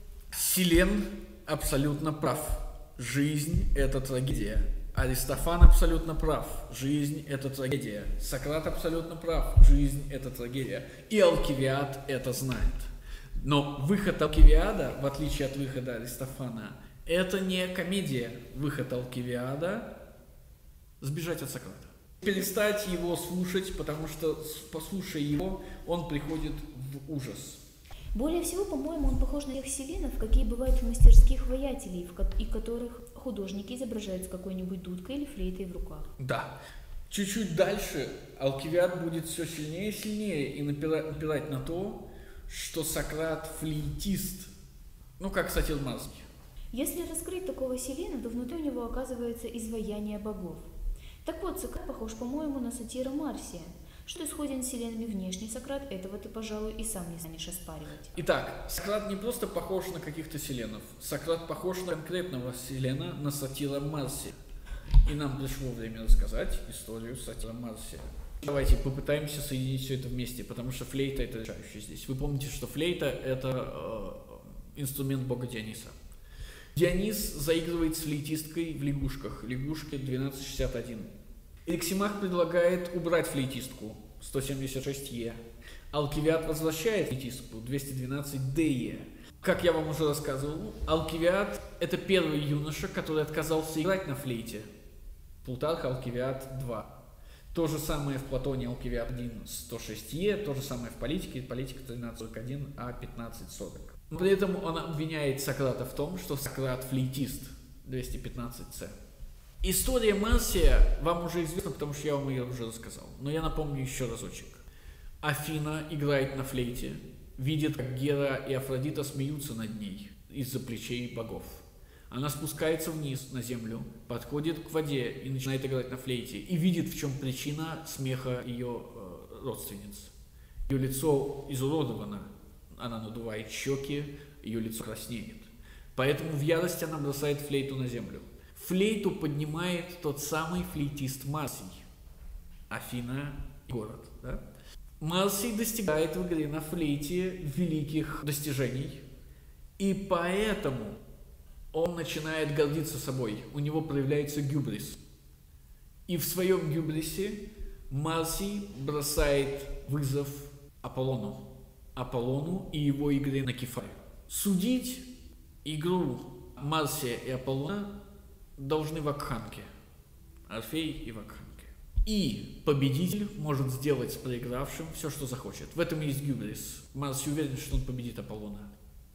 Селен абсолютно прав. Жизнь – это трагедия. Аристофан абсолютно прав. Жизнь – это трагедия. Сократ абсолютно прав. Жизнь – это трагедия. И Алкивиад это знает. Но выход Алкивиада, в отличие от выхода Аристофана, это не комедия. Выход Алкивиада – сбежать от Сократа. Перестать его слушать, потому что, послушая его, он приходит в ужас. Более всего, по-моему, он похож на тех селенов, какие бывают в мастерских воятелей, в ко- и которых художники изображают с какой-нибудь дудкой или флейтой в руках. Да. Чуть-чуть дальше Алкивиад будет все сильнее и сильнее и напира- напирать на то, что Сократ флейтист, ну как сатир Марский. Если раскрыть такого селена, то внутри у него оказывается изваяние богов. Так вот, Сократ похож, по-моему, на сатира Марсия. Что исходит с селенами внешний Сократ, этого ты, пожалуй, и сам не станешь оспаривать. Итак, Сократ не просто похож на каких-то селенов. Сократ похож на конкретного селена, на сатира Марсия. И нам пришло время рассказать историю сатира Марсия. Давайте попытаемся соединить все это вместе, потому что флейта – это решающее здесь. Вы помните, что флейта – это э, инструмент бога Диониса. Дионис заигрывает с флейтисткой в лягушках. Лягушка двенадцать шестьдесят один. Эриксимах предлагает убрать флейтистку сто семьдесят шесть е. Алкивиад возвращает флейтистку двести двенадцать дэ е. Как я вам уже рассказывал, Алкивиад – это первый юноша, который отказался играть на флейте. Плутарх, Алкивиад два. То же самое в Платоне Алкивиад один сто шесть е, то же самое в политике, политика тринадцать сорок один а пятнадцать сорок. Но при этом он обвиняет Сократа в том, что Сократ флейтист, двести пятнадцать це. История Марсия вам уже известна, потому что я вам ее уже рассказал. Но я напомню еще разочек. Афина играет на флейте, видит, как Гера и Афродита смеются над ней из-за плечей богов. Она спускается вниз на землю, подходит к воде и начинает играть на флейте. И видит, в чем причина смеха ее э, родственниц. Ее лицо изуродовано, она надувает щеки, ее лицо краснеет. Поэтому в ярости она бросает флейту на землю. Флейту поднимает тот самый флейтист Марсий. Афина – город. Да? Марсий достигает в игре на флейте великих достижений. И поэтому он начинает гордиться собой, у него проявляется гюбрис. И в своем гюбрисе Марсий бросает вызов Аполлону. Аполлону и его игре на кефаре. Судить игру Марсия и Аполлона должны вакханки. Орфей и вакханки. И победитель может сделать с проигравшим все, что захочет. В этом есть гюбрис. Марсий уверен, что он победит Аполлона.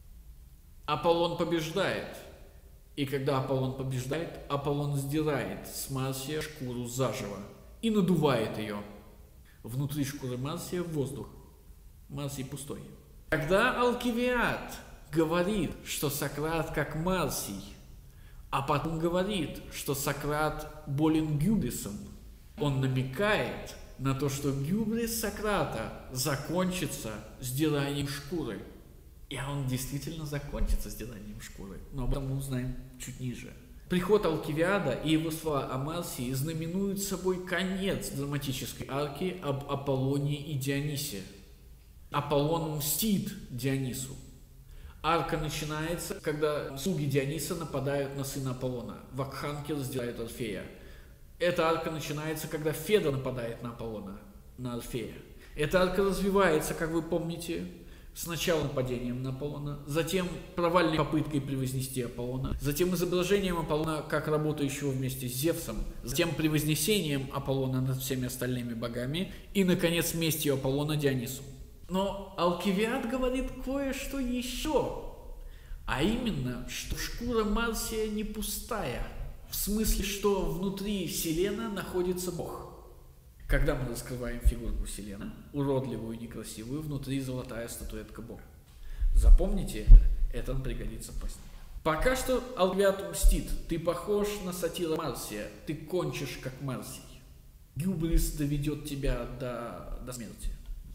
Аполлон побеждает. И когда Аполлон побеждает, Аполлон сдирает с Марсия шкуру заживо и надувает ее. Внутри шкуры Марсия воздух. Марсий пустой. Когда Алкивиад говорит, что Сократ как Марсий, а потом говорит, что Сократ болен гюбрисом, он намекает на то, что гюбрис Сократа закончится сдиранием шкуры. И он действительно закончится сдиранием шкуры, но об этом мы узнаем чуть ниже. Приход Алкивиада и его слова о Марсии знаменуют собой конец драматической арки об Аполлоне и Дионисе. Аполлон мстит Дионису. Арка начинается, когда слуги Диониса нападают на сына Аполлона. Вакханки раздирают Орфея. Эта арка начинается, когда Феда нападает на Аполлона, на Орфея. Эта арка развивается, как вы помните, сначала нападением на Аполлона, затем провальной попыткой превознести Аполлона, затем изображением Аполлона как работающего вместе с Зевсом, затем превознесением Аполлона над всеми остальными богами и, наконец, местью Аполлона Дионису. Но Алкивиад говорит кое-что еще, а именно, что шкура Марсия не пустая, в смысле, что внутри Селена находится Бог. Когда мы раскрываем фигурку Селена, уродливую и некрасивую, внутри золотая статуэтка Бога. Запомните это, это нам пригодится позднее. Пока что Алкивиад мстит. Ты похож на сатира Марсия, ты кончишь как Марсий. Гюбрис доведет тебя до, до смерти.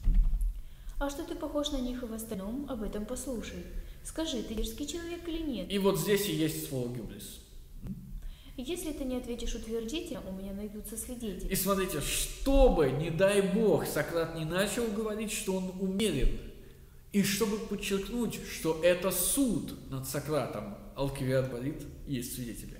А что ты похож на них и в остальном, об этом послушай. Скажи, ты дерзкий человек или нет? И вот здесь и есть слово гюбрис. Если ты не ответишь утвердительно, у меня найдутся свидетели. И смотрите, чтобы, не дай бог, Сократ не начал говорить, что он умерен, и чтобы подчеркнуть, что это суд над Сократом, Алкивиад говорит, есть свидетели.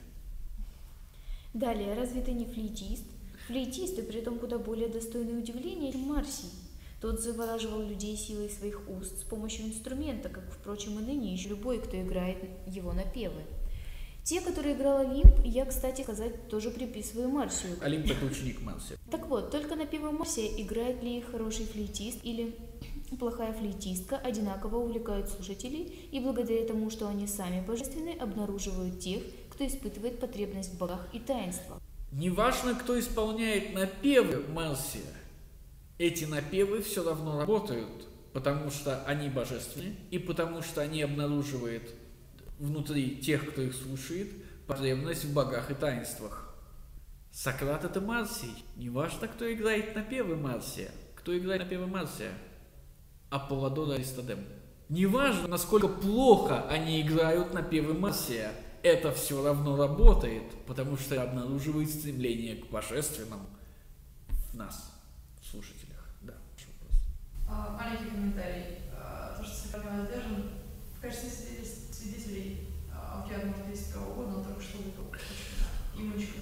Далее, разве ты не флейтист? Флейтист, и при этом куда более достойный удивления, чем Марсий. Тот завораживал людей силой своих уст с помощью инструмента, как, впрочем, и ныне еще любой, кто играет его напевы. Те, которые играл Олимп, я, кстати сказать, тоже приписываю Марсию. Олимп – это ученик Марсия. Так вот, только напевы Марсия, играет ли хороший флейтист или плохая флейтистка, одинаково увлекают слушателей, и благодаря тому, что они сами божественны, обнаруживают тех, кто испытывает потребность в богах и таинствах. Неважно, кто исполняет напевы Марсия, эти напевы все равно работают, потому что они божественны, и потому что они обнаруживают внутри тех, кто их слушает, потребность в богах и таинствах. Сократ – это Марсий. Неважно, кто играет напевы Марсия. Кто играет напевы Марсия? Аполлодор и Аристодем. Неважно, насколько плохо они играют напевы Марсия, это все равно работает, потому что обнаруживает стремление к божественному в нас, в слушателях. Да, ваш вопрос. А, маленький комментарий. А, то, что Сократ задержан, в качестве свидетелей Алкивиад может есть кого угодно, он только что выпал. Имечко.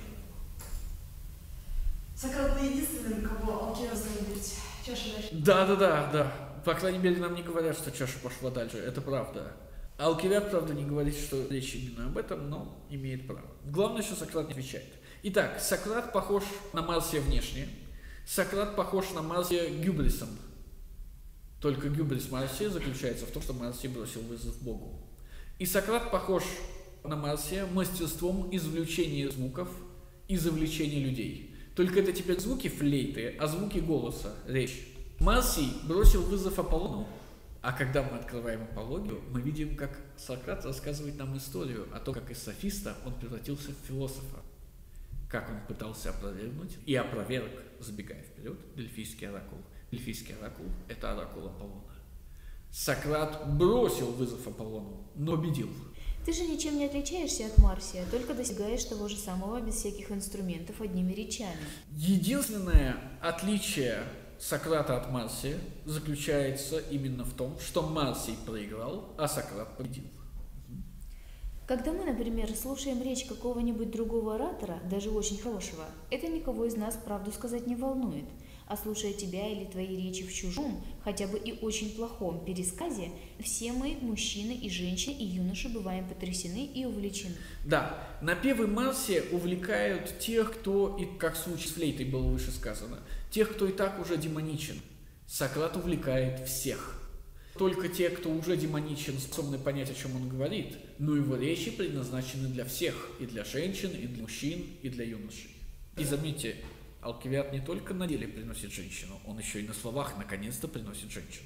Сократ был единственным, кого Алкивиад знает быть. Чаша дальше. Да, да, да, да. По крайней мере, нам не говорят, что чаша пошла дальше. Это правда. Алкивиад, правда, не говорит, что речь именно об этом, но имеет право. Главное, что Сократ не отвечает. Итак, Сократ похож на Марсия внешне. Сократ похож на Марсия гюбрисом. Только гюбрис Марсия заключается в том, что Марсий бросил вызов Богу. И Сократ похож на Марсия мастерством извлечения звуков и завлечения людей. Только это теперь звуки флейты, а звуки голоса, речь. Марсий бросил вызов Аполлону. А когда мы открываем Апологию, мы видим, как Сократ рассказывает нам историю о том, как из софиста он превратился в философа. Как он пытался опровергнуть и опроверг, забегая вперед, Дельфийский оракул. Дельфийский оракул – это оракул Аполлона. Сократ бросил вызов Аполлону, но победил. Ты же ничем не отличаешься от Марсия, только достигаешь того же самого без всяких инструментов одними речами. Единственное отличие Сократа от Марсия заключается именно в том, что Марсий проиграл, а Сократ победил. Когда мы, например, слушаем речь какого-нибудь другого оратора, даже очень хорошего, это никого из нас, правду сказать, не волнует. А слушая тебя или твои речи в чужом, хотя бы и очень плохом пересказе, все мы, мужчины и женщины, и юноши, бываем потрясены и увлечены. Да, напевы Марсия увлекают тех, кто, и как в случае с флейтой было выше сказано, тех, кто и так уже демоничен. Сократ увлекает всех. Только те, кто уже демоничен, способны понять, о чем он говорит, но его речи предназначены для всех, и для женщин, и для мужчин, и для юношей. И заметьте, Алкивиад не только на деле приносит женщину, он еще и на словах наконец-то приносит женщину.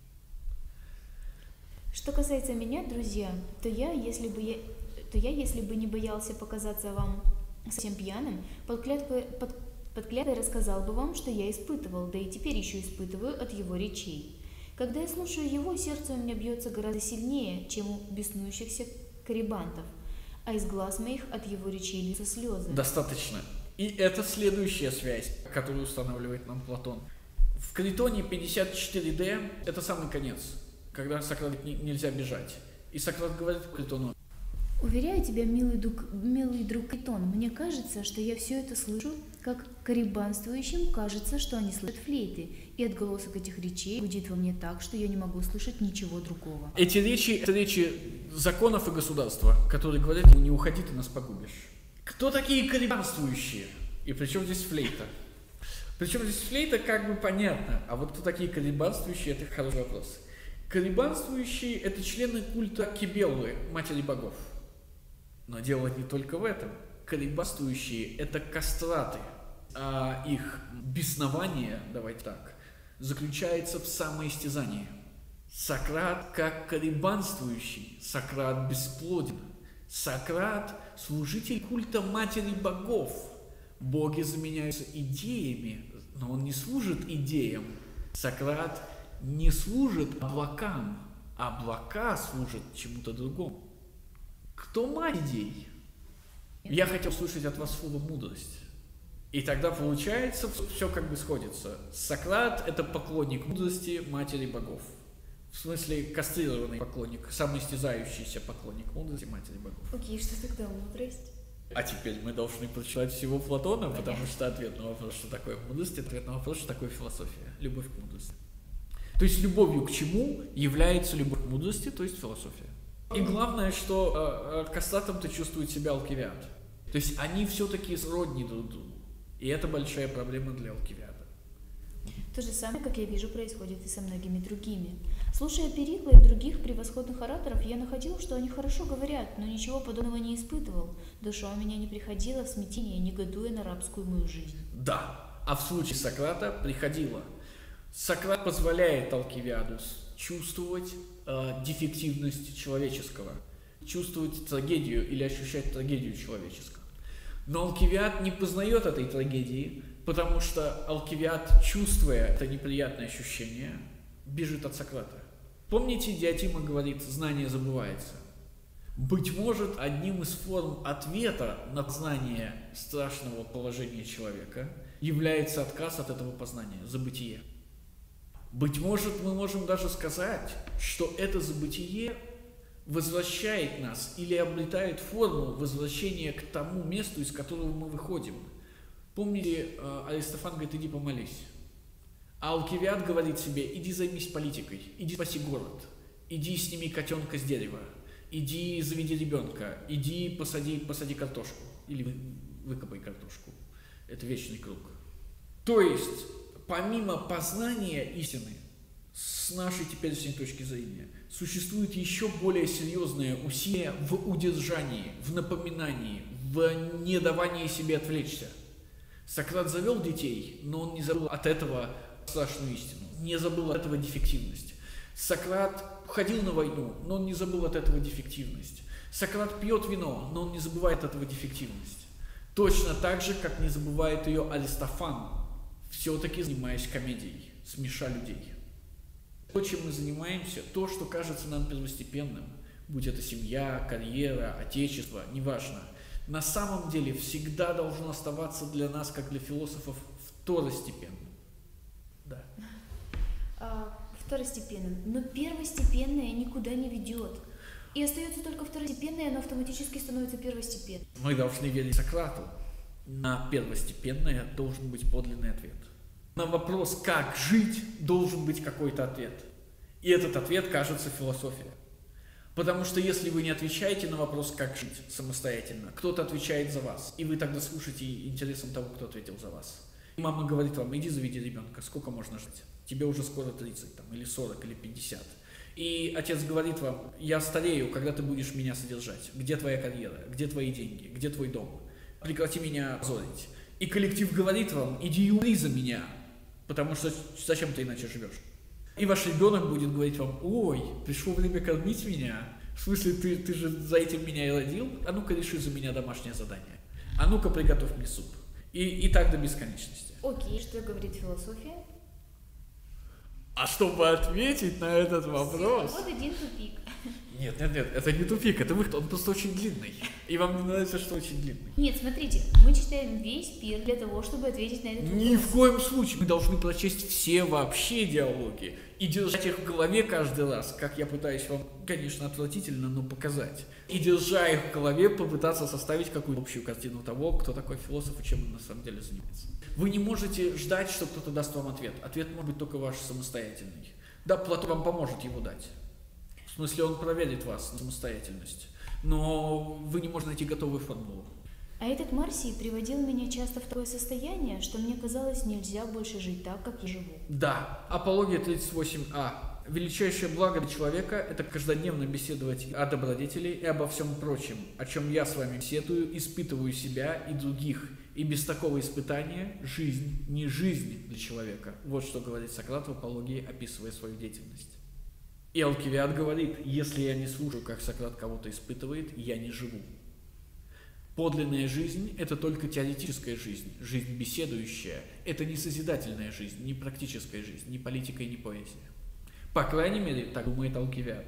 Что касается меня, друзья, то я, если бы, я, то я, если бы не боялся показаться вам совсем пьяным, под клятвой, под, под клятвой рассказал бы вам, что я испытывал, да и теперь еще испытываю от его речей. Когда я слушаю его, сердце у меня бьется гораздо сильнее, чем у беснующихся карибантов, а из глаз моих от его речей льются слезы. Достаточно. И это следующая связь, которую устанавливает нам Платон. В Критоне пятьдесят четыре дэ это самый конец, когда Сократ говорит, нельзя бежать. И Сократ говорит Критону: уверяю тебя, милый друг, милый друг Критон, мне кажется, что я все это слышу, как карибанствующим кажется, что они слышат флейты, и отголосок этих речей гудит во мне так, что я не могу слышать ничего другого. Эти речи, это речи законов и государства, которые говорят ему: не уходи, ты нас погубишь. Кто такие карибанствующие? И при чем здесь флейта? Причем здесь флейта как бы понятно, а вот кто такие карибанствующие, это хороший вопрос. Карибанствующие – это члены культа Кибеллы, матери богов. Но дело не только в этом. Карибанствующие – это кастраты, а их беснование, давайте так, заключается в самоистязании. Сократ как карибанствующий, Сократ бесплоден. Сократ – служитель культа матери богов. Боги заменяются идеями, но он не служит идеям. Сократ не служит облакам, облака служат чему-то другому. Кто мать идей? Я хотел слышать от вас слово «мудрость». И тогда получается, все как бы сходится. Сократ – это поклонник мудрости матери богов. В смысле, кастрированный поклонник, самоистязающийся поклонник мудрости матери богов. Окей, что тогда мудрость? А теперь мы должны прочитать всего Платона, потому что ответ на вопрос, что такое мудрость, ответ на вопрос, что такое философия. Любовь к мудрости. То есть любовью к чему является любовь к мудрости, то есть философия. И главное, что э, кастратом-то чувствует себя Алкивиад. То есть они все-таки сродни друг другу. И это большая проблема для Алкивиада. То же самое, как я вижу, происходит и со многими другими. Слушая Перикла и других превосходных ораторов, я находил, что они хорошо говорят, но ничего подобного не испытывал. Душа у меня не приходила в смятение, негодуя на рабскую мою жизнь. Да, а в случае Сократа приходила. Сократ позволяет Алкивиаду чувствовать э, дефективность человеческого, чувствовать трагедию или ощущать трагедию человеческого. Но Алкивиад не познает этой трагедии, потому что Алкивиад, чувствуя это неприятное ощущение, бежит от Сократа. Помните, Диотима говорит: знание забывается. Быть может, одним из форм ответа на знание страшного положения человека является отказ от этого познания, забытие. Быть может, мы можем даже сказать, что это забытие возвращает нас или обретает форму возвращения к тому месту, из которого мы выходим. Помните, Аристофан говорит: иди помолись. А Алкивиад говорит себе: иди займись политикой, иди спаси город, иди сними котенка с дерева, иди заведи ребенка, иди посади, посади картошку или выкопай картошку. Это вечный круг. То есть, помимо познания истины, с нашей теперешней точки зрения, существует еще более серьезное усилие в удержании, в напоминании, в недавании себе отвлечься. Сократ завел детей, но он не забыл от этого страшную истину, не забыл от этого дефективность. Сократ ходил на войну, но он не забыл от этого дефективность. Сократ пьет вино, но он не забывает от этого дефективность. Точно так же, как не забывает ее Аристофан, все-таки занимаясь комедией, смеша людей. То, чем мы занимаемся, то, что кажется нам первостепенным, будь это семья, карьера, отечество, неважно, на самом деле всегда должно оставаться для нас, как для философов, второстепенным. Да. А, второстепенным. Но первостепенное никуда не ведет. И остается только второстепенное, оно автоматически становится первостепенным. Мы должны верить Сократу. На первостепенное должен быть подлинный ответ. На вопрос, как жить, должен быть какой-то ответ. И этот ответ, кажется, философия. Потому что если вы не отвечаете на вопрос, как жить самостоятельно, кто-то отвечает за вас, и вы тогда слушаете интересом того, кто ответил за вас. И мама говорит вам: иди заведи ребенка, сколько можно жить? Тебе уже скоро тридцать, там, или сорок, или пятьдесят. И отец говорит вам: я старею, когда ты будешь меня содержать? Где твоя карьера? Где твои деньги? Где твой дом? Прекрати меня позорить. И коллектив говорит вам: иди и умри за меня, потому что зачем ты иначе живешь? И ваш ребенок будет говорить вам: ой, пришло время кормить меня. В смысле, ты, ты же за этим меня и родил? А ну-ка реши за меня домашнее задание. А ну-ка приготовь мне суп. И, и так до бесконечности. Окей, что говорит философия? А чтобы ответить на этот вопрос... Вот один тупик. Нет, нет, нет, это не тупик, это выход, он просто очень длинный. И вам не нравится, что очень длинный. Нет, смотрите, мы читаем весь пир для того, чтобы ответить на этот вопрос. Ни в коем случае. Мы должны прочесть все вообще диалоги и держать их в голове каждый раз, как я пытаюсь вам, конечно, отвратительно, но показать. И держа их в голове, попытаться составить какую-то общую картину того, кто такой философ и чем он на самом деле занимается. Вы не можете ждать, что кто-то даст вам ответ. Ответ может быть только ваш самостоятельный. Да, Платон вам поможет его дать. В смысле, он проверит вас на самостоятельность. Но вы не можете найти готовую формулу. А этот Марсий приводил меня часто в такое состояние, что мне казалось, нельзя больше жить так, как я живу. Да, Апология тридцать восемь а. Величайшее благо для человека – это каждодневно беседовать о добродетели и обо всем прочем, о чем я с вами беседую, испытываю себя и других. И без такого испытания жизнь не жизнь для человека. Вот что говорит Сократ в Апологии, описывая свою деятельность. И Алкивиад говорит: если я не слушаю, как Сократ кого-то испытывает, я не живу. Подлинная жизнь – это только теоретическая жизнь, жизнь беседующая. Это не созидательная жизнь, не практическая жизнь, не политика и не поэзия. По крайней мере, так думает Алкивиад.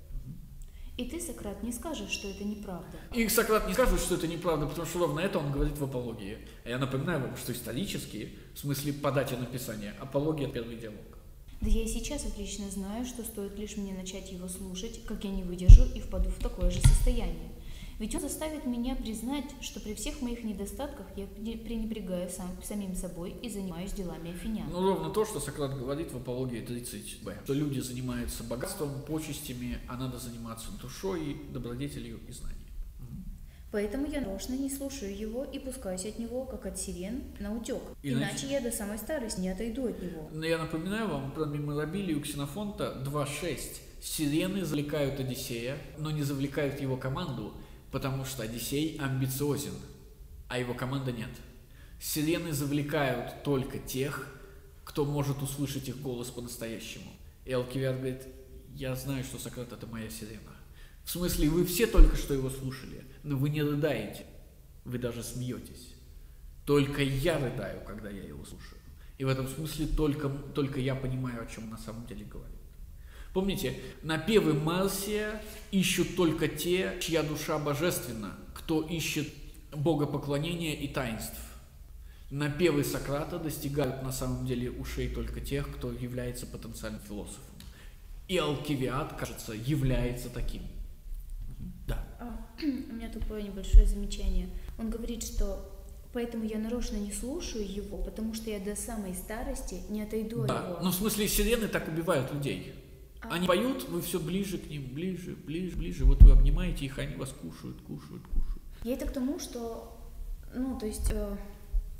И ты, Сократ, не скажешь, что это неправда. И Сократ не скажет, что это неправда, потому что ровно это он говорит в Апологии. А я напоминаю вам, что исторически, в смысле по дате написания, Апология – первый диалог. Да я и сейчас отлично знаю, что стоит лишь мне начать его слушать, как я не выдержу и впаду в такое же состояние. Ведь он заставит меня признать, что при всех моих недостатках я пренебрегаю сам, самим собой и занимаюсь делами афинян. Ну, ровно то, что Сократ говорит в Апологии тридцать бэ. Что люди занимаются богатством, почестями, а надо заниматься душой, добродетелью и знанием. Поэтому я нарочно не слушаю его и пускаюсь от него, как от сирен, на утек. Иначе я до самой старости не отойду от него. Но я напоминаю вам про меморабилию Ксенофонта два шесть. Сирены завлекают Одиссея, но не завлекают его команду, потому что Одиссей амбициозен, а его команда нет. Сирены завлекают только тех, кто может услышать их голос по-настоящему. И Алкивиад говорит: я знаю, что Сократ – это моя сирена. В смысле, вы все только что его слушали, но вы не рыдаете, вы даже смеетесь. Только я рыдаю, когда я его слушаю. И в этом смысле только, только я понимаю, о чем он на самом деле говорит. Помните, напевы Марсия ищут только те, чья душа божественна, кто ищет богопоклонения и таинств. Напевы Сократа достигают на самом деле ушей только тех, кто является потенциальным философом. И Алкивиад, кажется, является таким. Да. А, у меня такое небольшое замечание. Он говорит, что поэтому я нарочно не слушаю его, потому что я до самой старости не отойду от да. него. Ну, в смысле, сирены так убивают людей. А. Они поют, вы все ближе к ним, ближе, ближе, ближе. Вот вы обнимаете их, они вас кушают, кушают, кушают. Я это к тому, что, ну, то есть, э,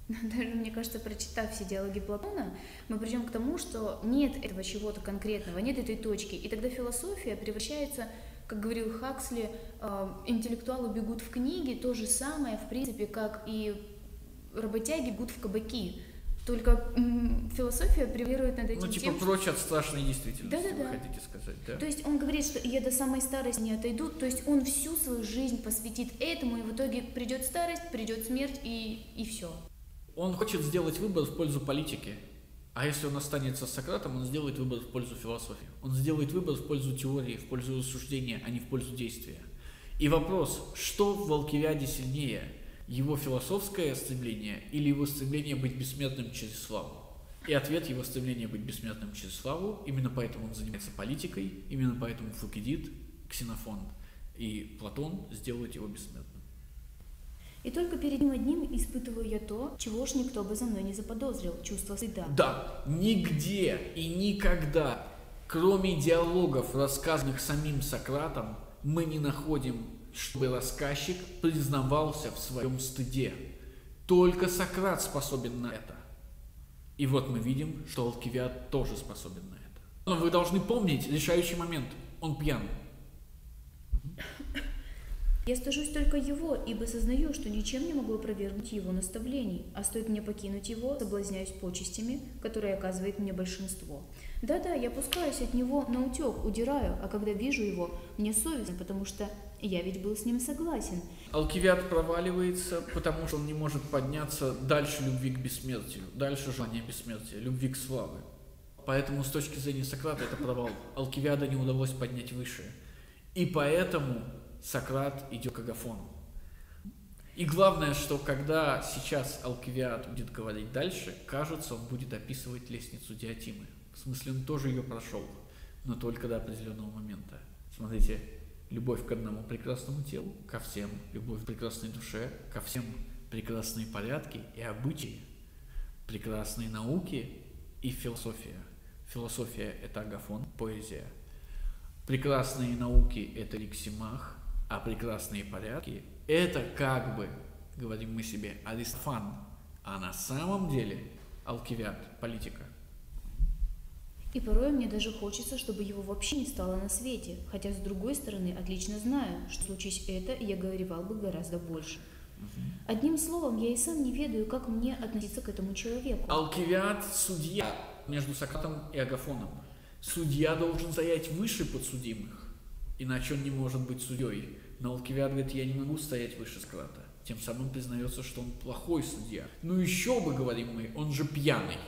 Даже, мне кажется, прочитав все диалоги Платона, мы придем к тому, что нет этого чего-то конкретного, нет этой точки. И тогда философия превращается, как говорил Хаксли, интеллектуалы бегут в книги, то же самое, в принципе, как и работяги бегут в кабаки. Только м, философия превалирует над этим Ну, типа тем, прочь от страшной действительности, Да-да-да. вы хотите сказать, да? То есть он говорит, что я до самой старости не отойду, то есть он всю свою жизнь посвятит этому, и в итоге придет старость, придет смерть, и, и все. Он хочет сделать выбор в пользу политики. А если он останется с Сократом, он сделает выбор в пользу философии. Он сделает выбор в пользу теории, в пользу рассуждения, а не в пользу действия. И вопрос, что в Алкивиаде сильнее? Его философское стремление или его стремление быть бессмертным через славу? И ответ — его стремление быть бессмертным через славу. Именно поэтому он занимается политикой, именно поэтому Фукидид, Ксенофон и Платон сделают его бессмертным. И только перед ним одним испытываю я то, чего уж никто бы за мной не заподозрил, чувство стыда. Да, нигде и никогда, кроме диалогов, рассказанных самим Сократом, мы не находим, чтобы рассказчик признавался в своем стыде. Только Сократ способен на это. И вот мы видим, что Алкивиад тоже способен на это. Но вы должны помнить решающий момент. Он пьян. Я стыжусь только его, ибо сознаю, что ничем не могу опровергнуть его наставлений, а стоит мне покинуть его, соблазняюсь почестями, которые оказывает мне большинство. Да-да, я пускаюсь от него наутек, удираю, а когда вижу его, мне совестно, потому что я ведь был с ним согласен. Алкивиад проваливается, потому что он не может подняться дальше любви к бессмертию, дальше желания бессмертия, любви к славе. Поэтому с точки зрения Сократа это провал. Алкивиада не удалось поднять выше. И поэтому Сократ идет к Агафону. И главное, что когда сейчас Алкивиад будет говорить дальше, кажется, он будет описывать лестницу Диотимы. В смысле, он тоже ее прошел, но только до определенного момента. Смотрите, любовь к одному прекрасному телу, ко всем, любовь к прекрасной душе, ко всем прекрасные порядки и обычаи, прекрасные науки и философия. Философия – это Агафон, поэзия. Прекрасные науки – это Ликсимах, а прекрасные порядки – это как бы, говорим мы себе, Аристофан, а на самом деле Алкивиад, политика. И порой мне даже хочется, чтобы его вообще не стало на свете, хотя с другой стороны отлично знаю, что случись это, я горевал бы гораздо больше. Угу. Одним словом, я и сам не ведаю, как мне относиться к этому человеку. Алкивиад – судья между Сократом и Агафоном. Судья должен стоять выше подсудимых, иначе он не может быть судьей. Но Алкивиад говорит, я не могу стоять выше Сократа. Тем самым признается, что он плохой судья. Ну еще бы, говорим мы, он же пьяный.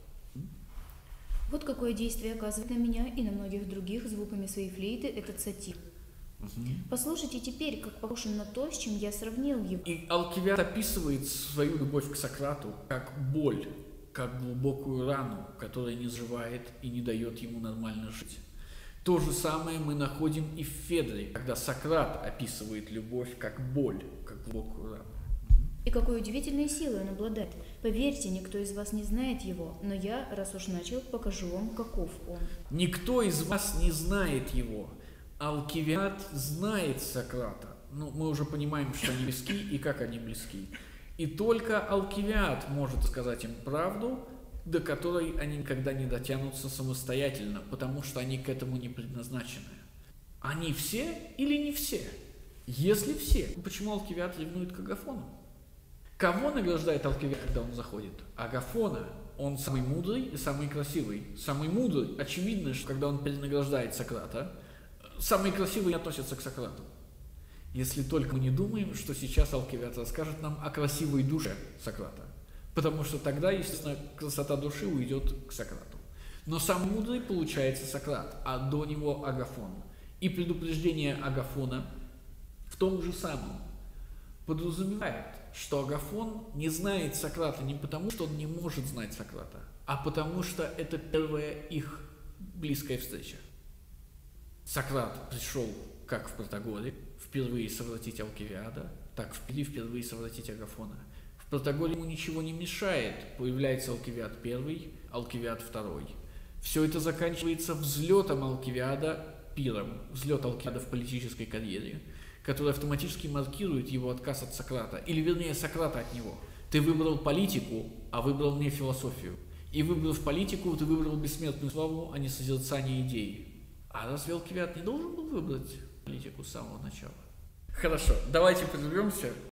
Вот какое действие оказывает на меня и на многих других звуками своей флейты этот сатир. Угу. Послушайте теперь, как похож он на то, с чем я сравнил его. И Алкивиад описывает свою любовь к Сократу как боль, как глубокую рану, которая не заживает и не дает ему нормально жить. То же самое мы находим и в Федре, когда Сократ описывает любовь как боль, как глубокую рану. И какой удивительной силой он обладает. Поверьте, никто из вас не знает его, но я, раз уж начал, покажу вам, каков он. Никто из вас не знает его. Алкивиад знает Сократа. Ну, мы уже понимаем, что они близки и как они близки. И только Алкивиад может сказать им правду, до которой они никогда не дотянутся самостоятельно, потому что они к этому не предназначены. Они все или не все? Если все, почему Алкивиад ревнует к Агафону? Кого награждает Алкивиад, когда он заходит? Агафона. Он самый мудрый и самый красивый. Самый мудрый, очевидно, что когда он перенаграждает Сократа, самый красивый не относится к Сократу. Если только мы не думаем, что сейчас Алкивиад расскажет нам о красивой душе Сократа. Потому что тогда, естественно, красота души уйдет к Сократу. Но самый мудрый получается Сократ, а до него Агафон. И предупреждение Агафона в том же самом подразумевает, что Агафон не знает Сократа не потому, что он не может знать Сократа, а потому что это первая их близкая встреча. Сократ пришел, как в Протагоре, впервые совратить Алкивиада, так впервые впервые совратить Агафона. В Протагоре ему ничего не мешает, появляется Алкивиад первый, Алкивиад второй. Все это заканчивается взлетом Алкивиада, пиром, взлет Алкивиада в политической карьере, который автоматически маркирует его отказ от Сократа, или вернее Сократа от него. Ты выбрал политику, а выбрал не философию. И выбрав политику, ты выбрал бессмертную славу, а не созерцание идей. А разве Алкивиад не должен был выбрать политику с самого начала? Хорошо, давайте прервемся.